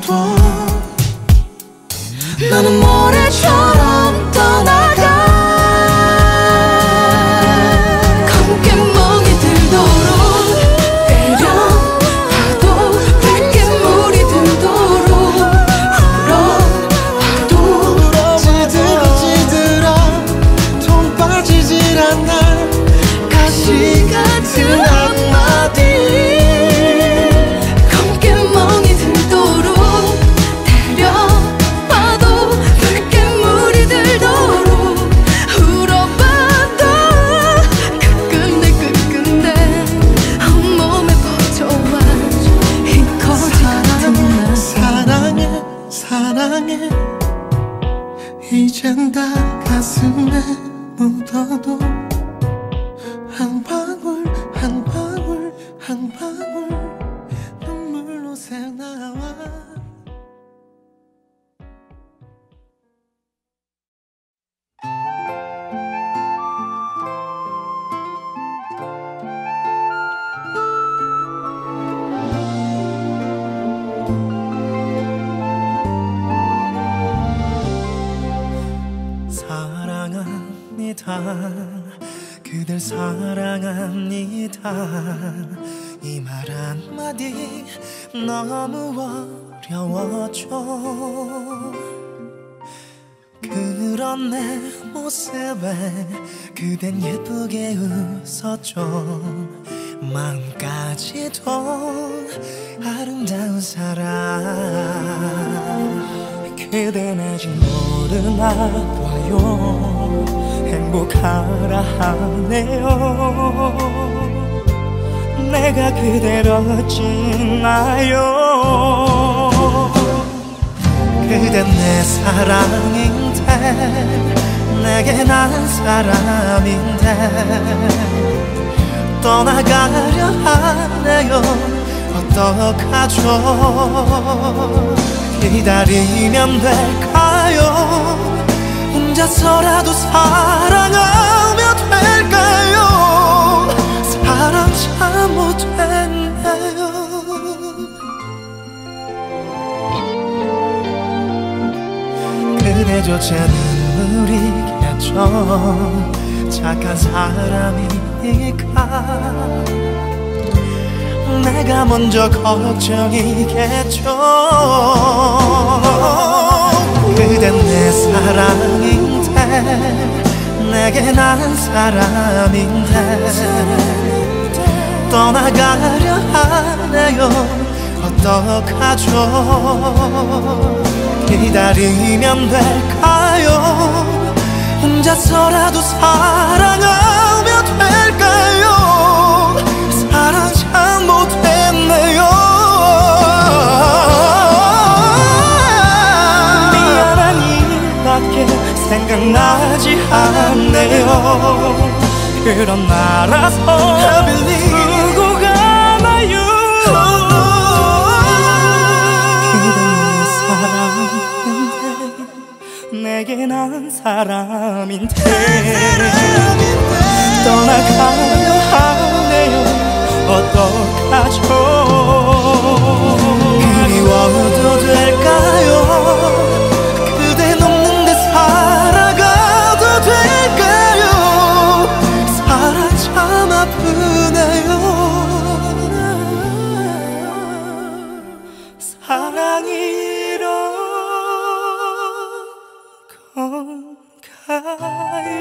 A: 너는 모래처럼 떠나가 검게 멍이 들도록 때려봐도 붉게 물이 들도록 울어봐도
J: 찌들어 통 빠지질 않아
A: 가시 같은 한마디 검게 멍이 들도록 때려봐도 붉게 물이 들도록 울어봐도 끝끝내 온몸에 뻗쳐와 이 거지 같은 나
J: 사랑해 이젠 다 가슴에 묻어도 한 방울 눈물로 새나와 사랑합니다 그댈 사랑합니다 이 말 한마디 너무 어려웠죠 그런 내 모습에 그댄 예쁘게 웃었죠 마음까지도 아름다운 사랑 그댄 아직 모르나 봐요 행복하라 하네요 내가 그댈 어찌나요 그댄 내 사랑인데 내게 난 사람인데 떠나가려 하네요 어떡하죠 기다리면 될까요 혼자서라도 사랑하면 될까요 사랑 잘못했네요 그대조차 눈물이겠죠 착한 사람이니까 내가 먼저 걱정이겠죠 그댄 내 사랑인데 내게 난 사람인데 떠나가려 하네요 어떡하죠 기다리면 될까요 혼자서라도 사랑하면 될까요 사랑 잘못했네요 미안한 일밖에 생각나지 않네요 그런 나라서 두고 가나요 그댄 내 사랑인데 내게 난 사람인데 떠나가려 하네요 어떡하죠 그리워도 될까요 그댄 없는데 살아가도 될까요 사랑 참 아프네요 사랑이란 건가요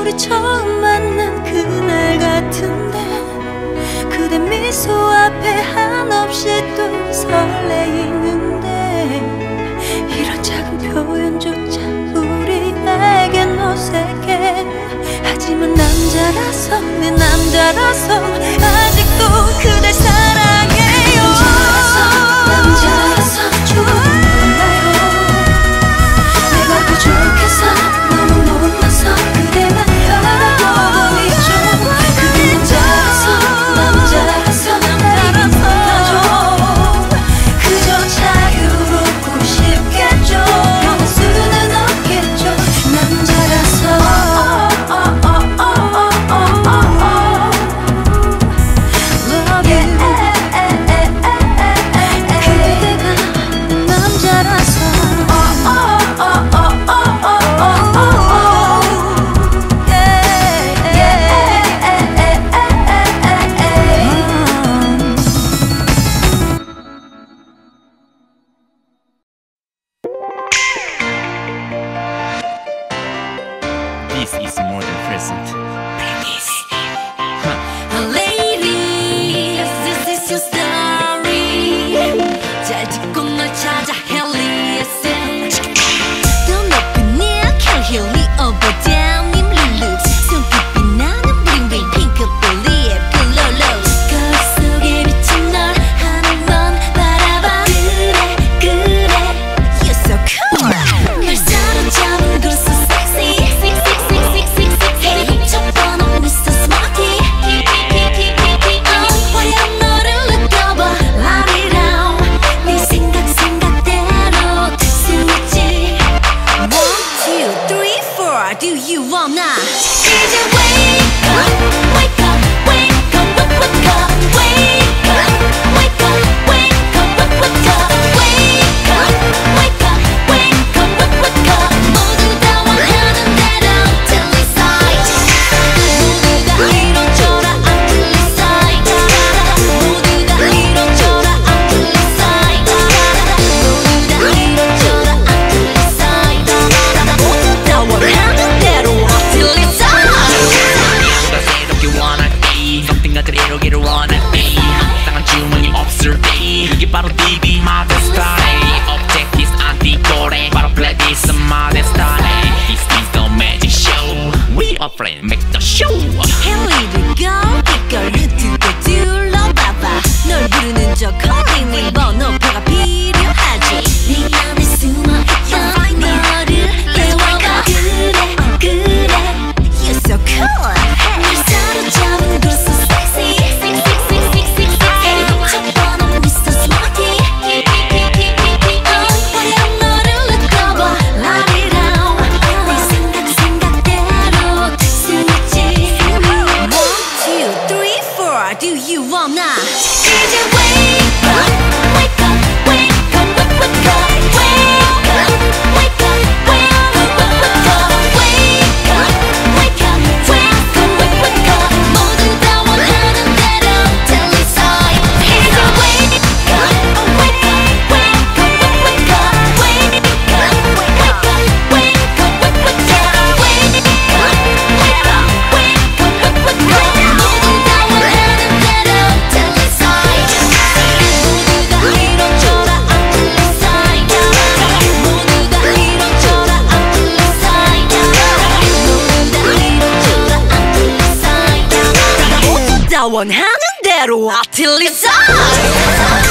I: 우리 처음 만난 그날 같은데 그대 미소 앞에 한없이 또 설레이는데 이런 작은 표현조차 우리에겐 어색해. 하지만 남자라서 내 남자라서 아직도 그댈 사랑해요. 남자라서 좀 몰라요. 내가 부족해서 너무 못나서 그대만 바라보고 있죠. 그대 남자라서 남자라서 그저 자유롭고 싶겠죠. 변할 수는 없겠죠. 남자라서
G: This is more than present.
B: Lady, this is your story. 잘 듣고 널 찾아 헬리에슨. 더 높은 네 can heal me over down 님 looks. 손끝이 나는 bling bling pink believe glow low. 거울 속에 비친 널 한번 바라봐. 그래 you're so cool. 날 사로잡은 걸 so sexy. Do you wanna? 이제 wake up, wake up, wake up, wake up, wake up, wake up, wake up, wake up, wake up, wake up, wake up, wake up. 모두 다 원하는 대로 till it's right. 모두 다 이뤄줘라 until it's right. 모두 다 이뤄줘라 until it's right. 모두 다 이뤄줘라 until it's right. 모두 다 원하는 이루기를 원하니 땅한 주머니 없을 때 이게 바로 DD my style. Objectives 안티고래 바로 play this my style. This is the magic show. We are friends make the show. 헬리를 go 이걸 유튜브에 둘러봐봐. 널 부르는 저 calling 번호표가 필요하지. 네 안에 숨어있던 너를 깨워봐. 그래 you're so cool. 날 사로잡은 걸 so sexy. Do you wanna? 이제 wake up, wake up, wake up, wake up, wake up, wake up, wake up, wake up, wake up, wake up, wake up. 모두 다 원하는 대로 till it's right. 이제 wake up, wake up, wake up, wake up, wake up, wake up, wake up, wake up, wake up, wake up, wake up, wake up. 모두 다 원하는 원하는 대로 until it's right.